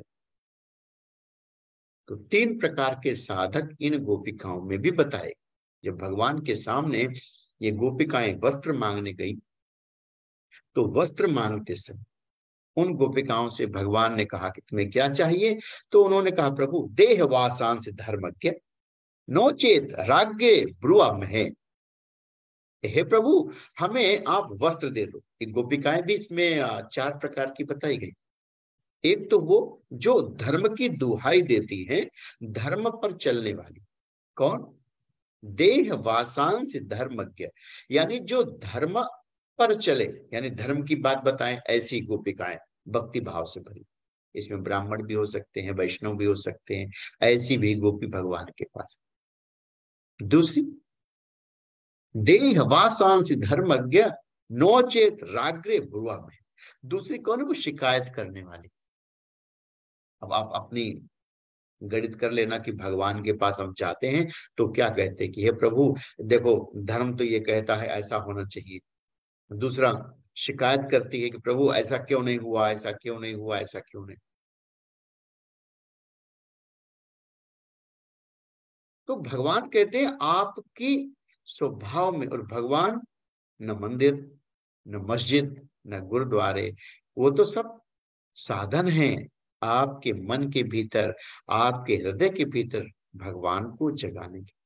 तो तीन प्रकार के साधक इन गोपिकाओं में भी बताए। जब भगवान के सामने ये गोपिकाएं वस्त्र मांगने गई तो वस्त्र मांगते समय उन गोपिकाओं से भगवान ने कहा कि तुम्हें क्या चाहिए। तो उन्होंने कहा प्रभु देह वासांस धर्मज्ञ नोचेत राज्ञे ब्रुआ महे। हे प्रभु हमें आप वस्त्र दे दो। एक गोपिकाएं भी इसमें चार प्रकार की बताई गई। एक तो वो जो धर्म की दुहाई देती हैं, धर्म पर चलने वाली। कौन? देह वासांस धर्मज्ञ, यानी जो धर्म पर चले, यानी धर्म की बात बताएं, ऐसी गोपिकाएं भक्ति भाव से भरी। इसमें ब्राह्मण भी हो सकते हैं, वैष्णव भी हो सकते हैं, ऐसी भी गोपी भगवान के पास। दूसरी देह वासांस धर्मज्ञ नोचेत राग्रे बुआ में। दूसरी कौन है? वो शिकायत करने वाली। अब आप अपनी गणित कर लेना कि भगवान के पास हम चाहते हैं तो क्या कहते हैं कि हे प्रभु देखो धर्म तो ये कहता है ऐसा होना चाहिए। दूसरा शिकायत करती है कि प्रभु ऐसा क्यों नहीं हुआ, ऐसा क्यों नहीं हुआ, ऐसा क्यों नहीं। तो भगवान कहते हैं आपकी स्वभाव में, और भगवान न मंदिर न मस्जिद न गुरुद्वारे, वो तो सब साधन हैं आपके मन के भीतर, आपके हृदय के भीतर भगवान को जगाने के।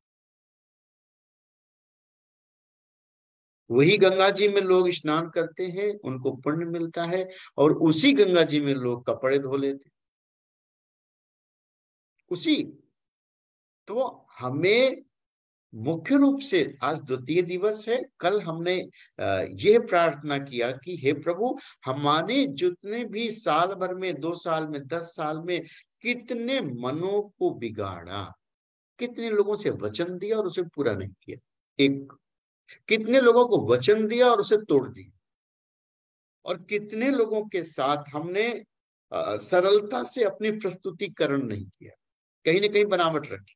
वही गंगा जी में लोग स्नान करते हैं, उनको पुण्य मिलता है, और उसी गंगा जी में लोग कपड़े धो लेते। उसी तो हमें मुख्य रूप से आज द्वितीय दिवस है। कल हमने यह प्रार्थना किया कि हे प्रभु, हमारे जितने भी साल भर में, दो साल में, दस साल में कितने मनों को बिगाड़ा, कितने लोगों से वचन दिया और उसे पूरा नहीं किया। एक, कितने लोगों को वचन दिया और उसे तोड़ दिया, और कितने लोगों के साथ हमने आ, सरलता से अपनी प्रस्तुतिकरण नहीं किया, कहीं ना कहीं बनावट रखी।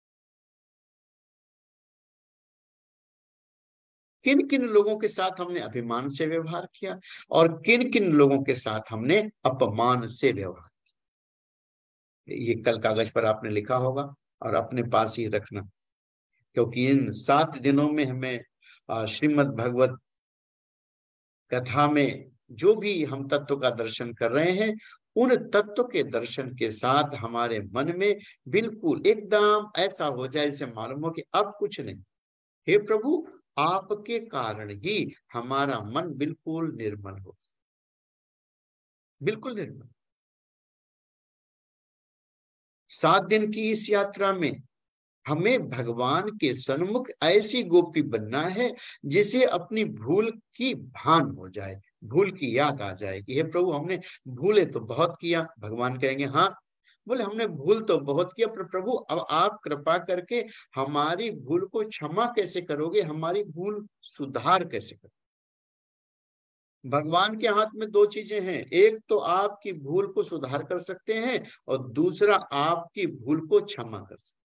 किन किन लोगों के साथ हमने अभिमान से व्यवहार किया और किन किन लोगों के साथ हमने अपमान से व्यवहार किया, ये कल कागज पर आपने लिखा होगा और अपने पास ही रखना। क्योंकि इन सात दिनों में हमें श्रीमद् भगवत कथा में जो भी हम तत्व का दर्शन कर रहे हैं, उन तत्व के दर्शन के साथ हमारे मन में बिल्कुल एकदम ऐसा हो जाए जैसे मालूम हो कि अब कुछ नहीं, हे प्रभु आपके कारण ही हमारा मन बिल्कुल निर्मल हो, बिल्कुल निर्मल। सात दिन की इस यात्रा में हमें भगवान के सन्मुख ऐसी गोपी बनना है जिसे अपनी भूल की भान हो जाए, भूल की याद आ जाए कि हे प्रभु हमने भूले तो बहुत किया। भगवान कहेंगे हाँ, बोले हमने भूल तो बहुत किया, पर प्रभु अब आप कृपा करके हमारी भूल को क्षमा कैसे करोगे, हमारी भूल सुधार कैसे करोगे। भगवान के हाथ में दो चीजें हैं, एक तो आपकी भूल को सुधार कर सकते हैं और दूसरा आपकी भूल को क्षमा कर सकते।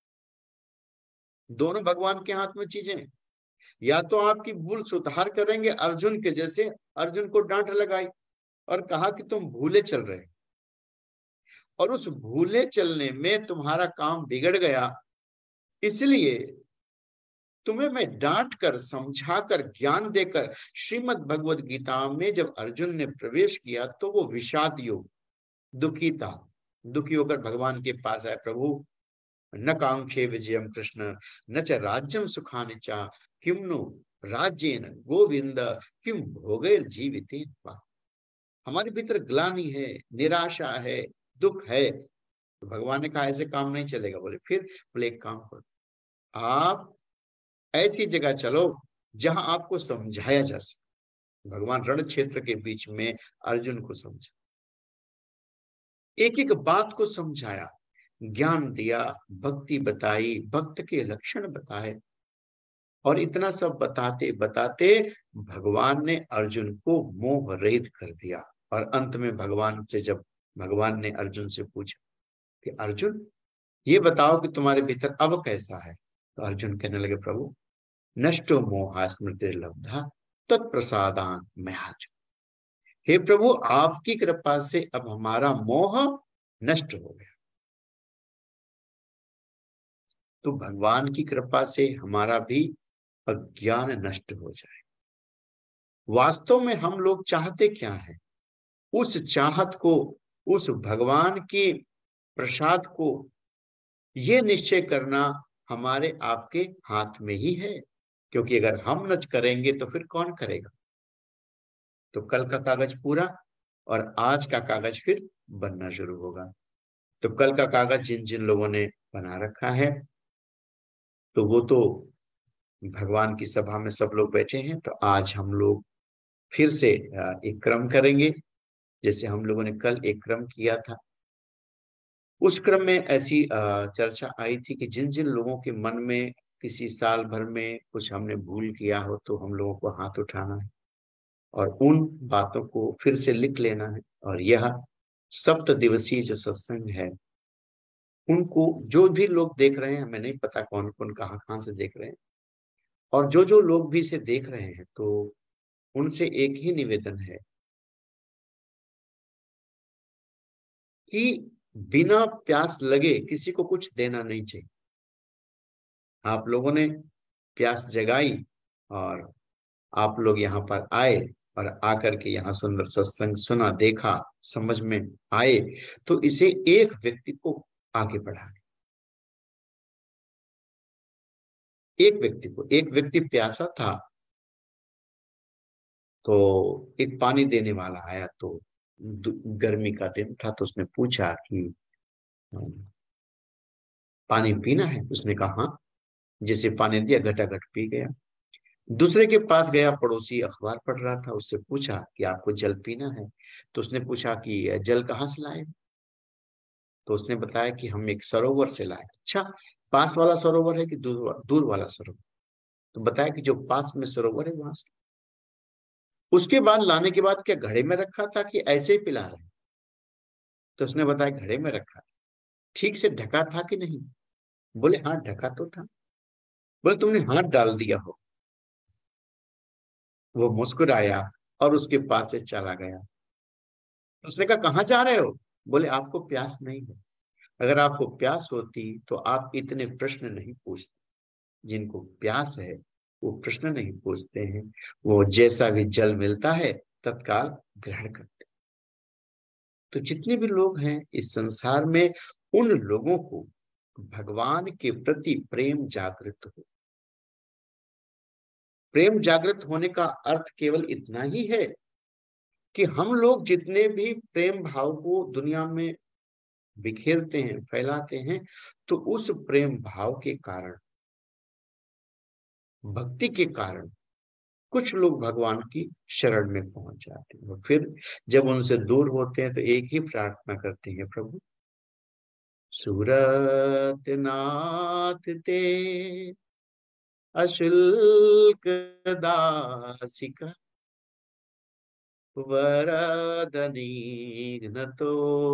दोनों भगवान के हाथ में चीजें हैं। या तो आपकी भूल सुधार करेंगे, अर्जुन के जैसे अर्जुन को डांट लगाई और कहा कि तुम भूले चल रहे, और उस भूले चलने में तुम्हारा काम बिगड़ गया, इसलिए तुम्हें मैं डांट कर, समझाकर, ज्ञान देकर, श्रीमद् भगवद गीता में जब अर्जुन ने प्रवेश किया तो वो विषाद योग, दुखी था, दुखी होकर भगवान के पास आए, प्रभु न कांक्षे विजयम कृष्ण न च राज्यम सुखानि च किम नु राज्येन गोविंद किम भोगे जीवितेन। हमारे भीतर ग्लानि है, निराशा है, दुख है। तो भगवान ने कहा ऐसे काम नहीं चलेगा। बोले फिर, बोले एक काम करो, आप ऐसी जगह चलो जहां आपको समझाया जा सके। भगवान रण क्षेत्र के बीच में अर्जुन को समझा, एक एक बात को समझाया, ज्ञान दिया, भक्ति बताई, भक्त के लक्षण बताए, और इतना सब बताते बताते भगवान ने अर्जुन को मोह रहित कर दिया। और अंत में भगवान से जब भगवान ने अर्जुन से पूछा कि अर्जुन ये बताओ कि तुम्हारे भीतर अब कैसा है, तो अर्जुन कहने लगे, प्रभु नष्टो मोहा स्मृति लब्धा तत्प्रसादान मैं आज। हे प्रभु आपकी कृपा से अब हमारा मोह नष्ट हो गया। तो भगवान की कृपा से हमारा भी अज्ञान नष्ट हो जाए। वास्तव में हम लोग चाहते क्या है, उस चाहत को, उस भगवान के प्रसाद को ये निश्चय करना हमारे आपके हाथ में ही है। क्योंकि अगर हम न करेंगे तो फिर कौन करेगा। तो कल का कागज पूरा और आज का कागज फिर बनना शुरू होगा। तो कल का कागज जिन जिन लोगों ने बना रखा है, तो वो तो भगवान की सभा में सब लोग बैठे हैं। तो आज हम लोग फिर से एक क्रम करेंगे, जैसे हम लोगों ने कल एक क्रम किया था। उस क्रम में ऐसी चर्चा आई थी कि जिन जिन लोगों के मन में किसी साल भर में कुछ हमने भूल किया हो, तो हम लोगों को हाथ उठाना है और उन बातों को फिर से लिख लेना है। और यह सप्त दिवसीय जो सत्संग है, उनको जो भी लोग देख रहे हैं, हमें नहीं पता कौन कौन कहाँ कहाँ से देख रहे हैं, और जो जो लोग भी इसे देख रहे हैं, तो उनसे एक ही निवेदन है कि बिना प्यास लगे किसी को कुछ देना नहीं चाहिए। आप लोगों ने प्यास जगाई और आप लोग यहाँ पर आए और आकर के यहाँ सुंदर सत्संग सुना, देखा, समझ में आए, तो इसे एक व्यक्ति को आगे बढ़ा। एक व्यक्ति को, एक व्यक्ति प्यासा था, तो एक पानी देने वाला आया, तो गर्मी का दिन था, तो उसने पूछा कि पानी पीना है। उसने कहा हाँ। जिसे पानी दिया घटाघट पी गया। दूसरे के पास गया, पड़ोसी अखबार पढ़ रहा था, उससे पूछा कि आपको जल पीना है? तो उसने पूछा कि जल कहाँ से लाए? तो उसने बताया कि हम एक सरोवर से लाए। अच्छा, पास वाला सरोवर है कि दूर दूर वाला सरोवर? तो बताया कि जो पास में सरोवर है वहां से। उसके बाद लाने के बाद क्या घड़े में रखा था कि ऐसे ही पिला रहे? तो उसने बताया घड़े में रखा। ठीक से ढका था कि नहीं? बोले हाँ ढका तो था। बोले तुमने हाथ डाल दिया हो। वो मुस्कुराया और उसके पास से चला गया। उसने कहा कहाँ जा रहे हो? बोले आपको प्यास नहीं है। अगर आपको प्यास होती तो आप इतने प्रश्न नहीं पूछते। जिनको प्यास है वो प्रश्न नहीं पूछते हैं, वो जैसा भी जल मिलता है तत्काल ग्रहण करते। तो जितने भी लोग हैं इस संसार में, उन लोगों को भगवान के प्रति प्रेम जागृत हो। प्रेम जागृत होने का अर्थ केवल इतना ही है कि हम लोग जितने भी प्रेम भाव को दुनिया में बिखेरते हैं, फैलाते हैं, तो उस प्रेम भाव के कारण, भक्ति के कारण कुछ लोग भगवान की शरण में पहुंच जाते हैं। और फिर जब उनसे दूर होते हैं तो एक ही प्रार्थना करते हैं, प्रभु सूरत नाथ ते अशुल्क दासिका वरदनी न तो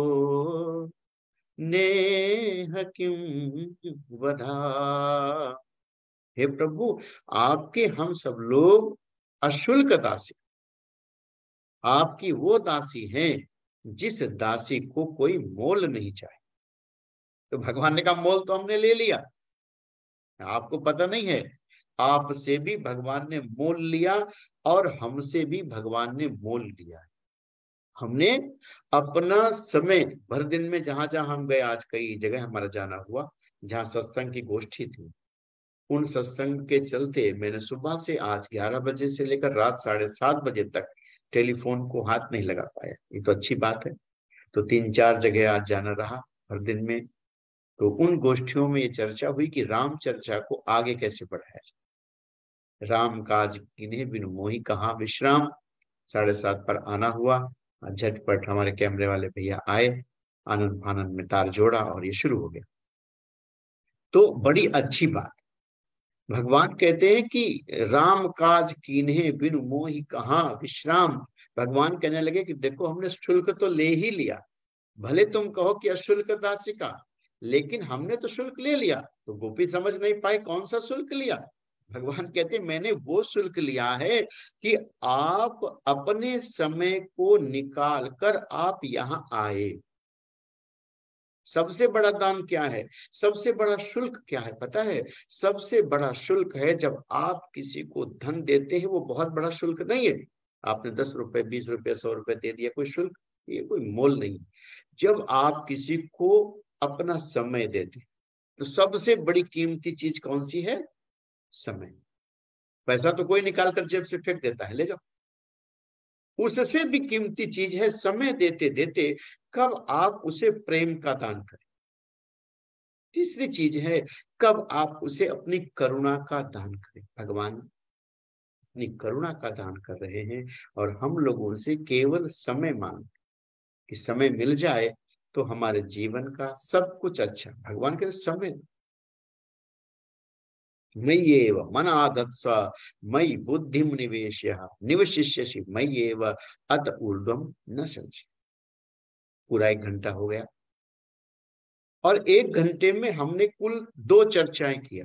नेह किम वधा। हे प्रभु, आपके हम सब लोग अशुल्क दासी, आपकी वो दासी हैं जिस दासी को कोई मोल नहीं चाहे। तो भगवान ने कहा मोल तो हमने ले लिया, आपको पता नहीं है, आपसे भी भगवान ने मोल लिया और हमसे भी भगवान ने मोल लिया। हमने अपना समय भर दिन में जहां जहां हम गए, आज कई जगह हमारा जाना हुआ जहां सत्संग की गोष्ठी थी, उन सत्संग के चलते मैंने सुबह से आज ग्यारह बजे से लेकर रात साढ़े सात बजे तक टेलीफोन को हाथ नहीं लगा पाया। ये तो अच्छी बात है। तो तीन चार जगह आज जाना रहा हर दिन में। तो उन गोष्ठियों में ये चर्चा हुई कि राम चर्चा को आगे कैसे बढ़ाया जाए। राम काज किन्हीं बिनु मोहि कहाँ विश्राम, साढ़े सात पर आना हुआ। झटपट हमारे कैमरे वाले भैया आए, आनंद फानंद में तार जोड़ा और ये शुरू हो गया। तो बड़ी अच्छी बात। भगवान कहते हैं कि राम काज कीन्हे बिनु मोहि कहाँ विश्राम। भगवान कहने लगे कि देखो हमने शुल्क तो ले ही लिया, भले तुम कहो कि अशुल्क दासिका, लेकिन हमने तो शुल्क ले लिया। तो गोपी समझ नहीं पाए कौन सा शुल्क लिया। भगवान कहते मैंने वो शुल्क लिया है कि आप अपने समय को निकाल कर आप यहां आए। सबसे बड़ा दान क्या है, सबसे बड़ा शुल्क क्या है पता है? सबसे बड़ा शुल्क है जब आप किसी को धन देते हैं, वो बहुत बड़ा शुल्क नहीं है। आपने दस रुपए, बीस रुपए, सौ रुपए दे दिया, कोई शुल्क, ये कोई मोल नहीं। जब आप किसी को अपना समय देते हैं, तो सबसे बड़ी कीमती चीज कौन सी है? समय। पैसा तो कोई निकाल कर जेब से फेंक देता है, ले जाओ। उससे भी कीमती चीज है समय। देते देते कब आप उसे प्रेम का दान करें। तीसरी चीज है कब आप उसे अपनी करुणा का दान करें। भगवान अपनी करुणा का दान कर रहे हैं और हम लोग उनसे केवल समय मांग कि समय मिल जाए तो हमारे जीवन का सब कुछ अच्छा। भगवान के समय मय्येव मन आदत्स्व मयि बुद्धिम निवेश्य निवशिष्यसि मय्येव अत ऊर्ध्वं न संशय। पूरा एक घंटा हो गया और एक घंटे में हमने कुल दो चर्चाएं किया।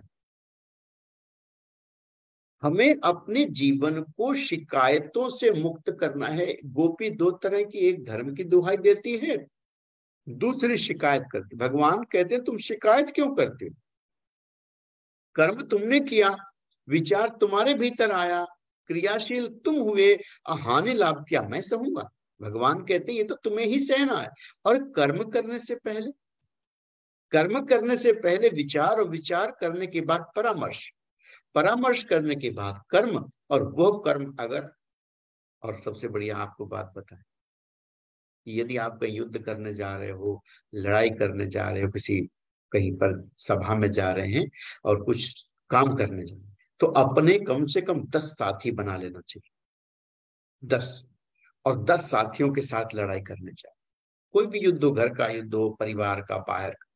हमें अपने जीवन को शिकायतों से मुक्त करना है। गोपी दो तरह की, एक धर्म की दुहाई देती है, दूसरी शिकायत करती। भगवान कहते हैं तुम शिकायत क्यों करते हो? कर्म तुमने किया, विचार तुम्हारे भीतर आया, क्रियाशील तुम हुए, हानि लाभ किया मैं सहूंगा। भगवान कहते हैं ये तो तुम्हें ही सहना है। और कर्म करने से पहले, कर्म करने से पहले विचार, और विचार करने के बाद परामर्श, परामर्श करने के बाद कर्म, और वो कर्म अगर, और सबसे बढ़िया आपको बात बताएं, यदि आप कहीं युद्ध करने जा रहे हो, लड़ाई करने जा रहे हो, किसी कहीं पर सभा में जा रहे हैं और कुछ काम करने जाए तो अपने कम से कम दस साथी बना लेना चाहिए। दस। और दस साथियों के साथ लड़ाई करने जाए। कोई भी युद्ध हो, घर का युद्ध हो, परिवार का, बाहर का,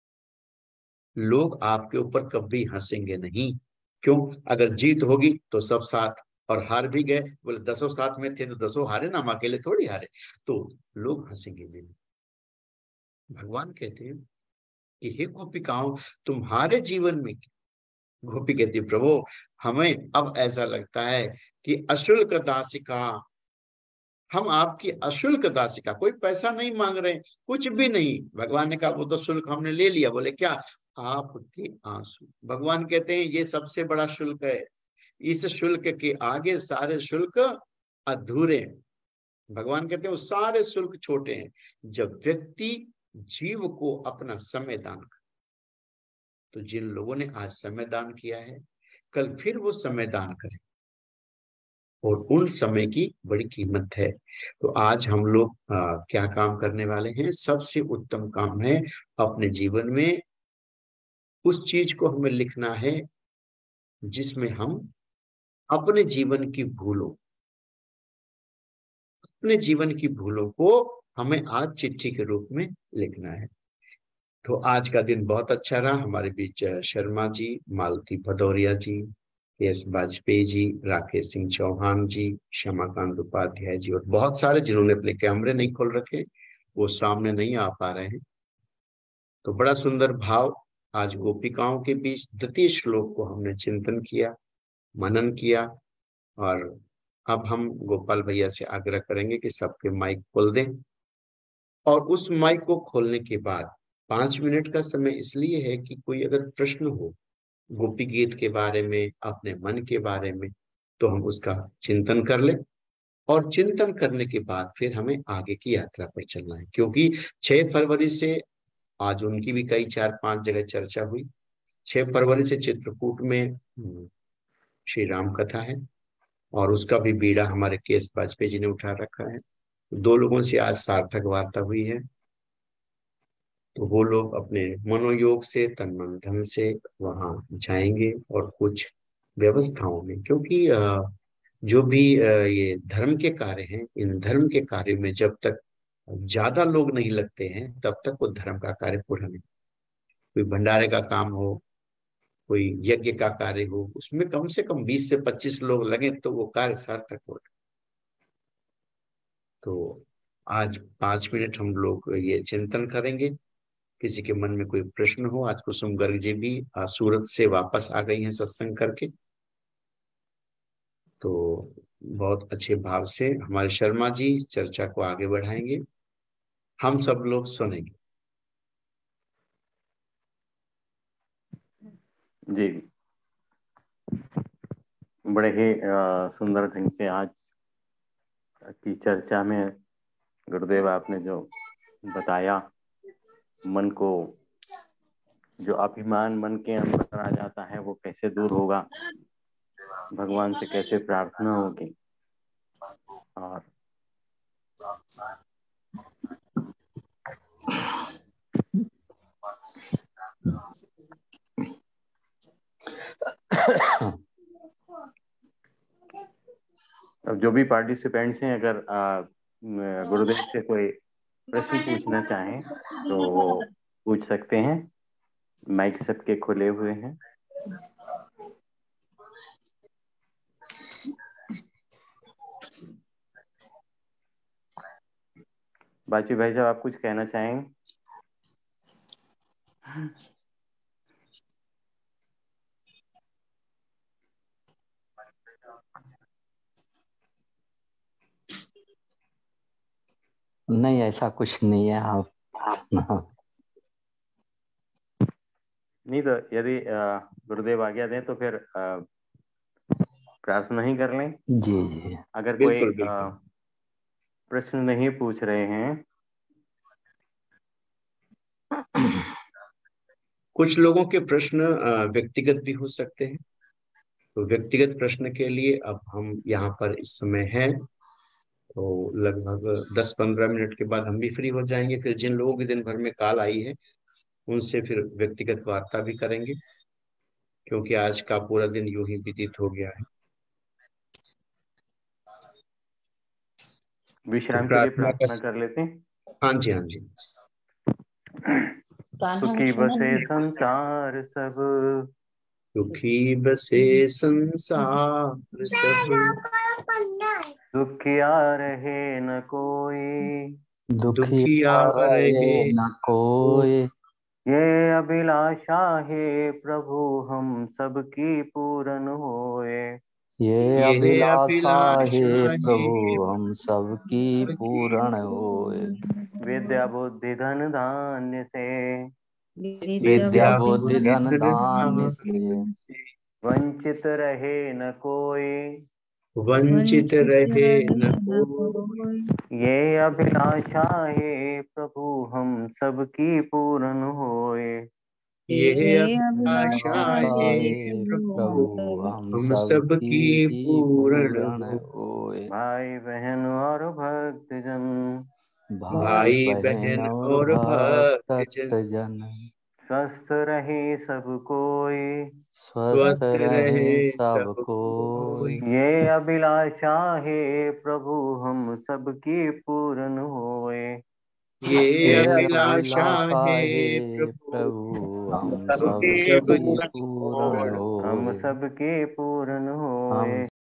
लोग आपके ऊपर कभी हंसेंगे नहीं। क्यों? अगर जीत होगी तो सब साथ, और हार भी गए, बोले दसों साथ में थे तो दसों हारे ना, हम अकेले थोड़ी हारे, तो लोग हंसेंगे भी नहीं। भगवान कहते हैं कि हे गोपिकाओं, तुम्हारे जीवन में, गोपी कहती प्रभु हमें अब ऐसा लगता है कि अशुल्क दासिका, हम आपकी अशुल्क दासिका, कोई पैसा नहीं मांग रहे, कुछ भी नहीं। भगवान ने कहा वो तो शुल्क हमने ले लिया। बोले क्या? आपके आंसू। भगवान कहते हैं ये सबसे बड़ा शुल्क है, इस शुल्क के आगे सारे शुल्क अधूरे हैं। भगवान कहते हैं वो सारे शुल्क छोटे हैं जब व्यक्ति जीव को अपना समय दान करे। तो जिन लोगों ने आज समय दान किया है, कल फिर वो समय दान करें, और उन समय की बड़ी कीमत है। तो आज हम लोग आ, क्या काम करने वाले हैं? सबसे उत्तम काम है अपने जीवन में उस चीज को हमें लिखना है जिसमें हम अपने जीवन की भूलों अपने जीवन की भूलों को हमें आज चिट्ठी के रूप में लिखना है। तो आज का दिन बहुत अच्छा रहा। हमारे बीच अ, शर्मा जी, मालती भदौरिया जी, एस वाजपेयी जी, राकेश सिंह चौहान जी, क्षमाकांत उपाध्याय जी, और बहुत सारे जिन्होंने अपने कैमरे नहीं खोल रखे, वो सामने नहीं आ पा रहे हैं। तो बड़ा सुंदर भाव। आज गोपिकाओं के बीच द्वितीय श्लोक को हमने चिंतन किया, मनन किया। और अब हम गोपाल भैया से आग्रह करेंगे कि सबके माइक खोल दें, और उस माइक को खोलने के बाद पांच मिनट का समय इसलिए है कि कोई अगर प्रश्न हो गोपी गीत के बारे में, अपने मन के बारे में, तो हम उसका चिंतन कर लें। और चिंतन करने के बाद फिर हमें आगे की यात्रा पर चलना है, क्योंकि छह फरवरी से आज उनकी भी कई चार पांच जगह चर्चा हुई। छह फरवरी से चित्रकूट में हम्म, श्री राम कथा है, और उसका भी बीड़ा हमारे के एस वाजपेयी जी ने उठा रखा है। दो लोगों से आज सार्थक वार्ता हुई है, तो वो लोग अपने मनोयोग से, तन मन धन से वहां जाएंगे, और कुछ व्यवस्थाओं में, क्योंकि अ, जो भी अ, ये धर्म के कार्य हैं, इन धर्म के कार्य में जब तक ज्यादा लोग नहीं लगते हैं तब तक वो धर्म का कार्य पूरा नहीं। कोई भंडारे का काम हो, कोई यज्ञ का कार्य हो, उसमें कम से कम बीस से पच्चीस लोग लगे तो वो कार्य सार्थक हो। तो आज पांच मिनट हम लोग ये चिंतन करेंगे। किसी के मन में कोई प्रश्न हो। आज कुसुम गर्ग जी भी आ, सूरत से वापस आ गई हैं सत्संग करके। तो बहुत अच्छे भाव से हमारे शर्मा जी इस चर्चा को आगे बढ़ाएंगे, हम सब लोग सुनेंगे। जी, बड़े ही अ, सुंदर ढंग से आज की चर्चा में गुरुदेव आपने जो बताया, मन को, जो अभिमान मन के अंदर आ जाता है वो कैसे दूर होगा, भगवान से कैसे प्रार्थना होगी। और अब जो भी पार्टिसिपेंट्स हैं, अगर आ, गुरुदेव से कोई प्रश्न पूछना चाहें तो वो पूछ सकते हैं। माइक सबके खुले हुए हैं। बाकी भाई साहब, आप कुछ कहना चाहेंगे? नहीं, ऐसा कुछ नहीं है। आप नहीं तो यदि आ, गुरुदेव आज्ञा दें तो फिर आ, प्रार्थना ही कर लें। जी जी। अगर कोई बिल्कुल आ, बिल्कुल। प्रश्न नहीं पूछ रहे हैं। कुछ लोगों के प्रश्न अ, व्यक्तिगत भी हो सकते हैं। तो व्यक्तिगत प्रश्न के लिए अब हम यहाँ पर इस समय हैं, तो लगभग दस पंद्रह मिनट के बाद हम भी फ्री हो जाएंगे। फिर जिन लोगों की दिन भर में कॉल आई है उनसे फिर व्यक्तिगत वार्ता भी करेंगे। क्योंकि आज का पूरा दिन यूं ही व्यतीत हो गया है। विश्राम तो के लिए प्रार्थना प्रार्थना का, कर लेते हैं। हाँ जी हाँ जी। सुखी बसे संसार सब, सुखी बसे संसार सब, दुखिया रहे न कोई, दुखिया दुखिया रहे रहे न कोई, ये अभिलाषा है प्रभु हम सबकी पूर्ण होए। ये ये अभिलाषा है अभिलाषा प्रभु है हम सबकी पूर्ण होए। विद्या बुद्धि धन धान्य से, विद्या विद्या बुद्धि बुद्धि धन धन धान्य से, धान्य, वंचित रहे न कोई, वंचित रहे न न कोई। कोई। ये अभिलाषा है प्रभु हम सबकी पूर्ण होए। ये ये अभिलाषा अभिलाषा है आशाए है प्रभु प्रभु सब हम हम सबकी सबकी पूर्ण पूर्ण हो। होए। भाई बहन और भक्तजन, भाई भाई बहन बहन और और भक्त भक्तजन, जन, स्वस्थ रहे सब कोई, स्वस्थ स्वस्थ रहे रहे सब सब कोई। कोई। ये अभिलाषा है प्रभु हम सबकी पूर्ण होए। ये ये अभिलाषा अभिलाषा है है प्रभु प्रभु हम हम सबके सबकी पूर्ण पूर्ण हो। हम होए। सबके पूर्ण हम होए।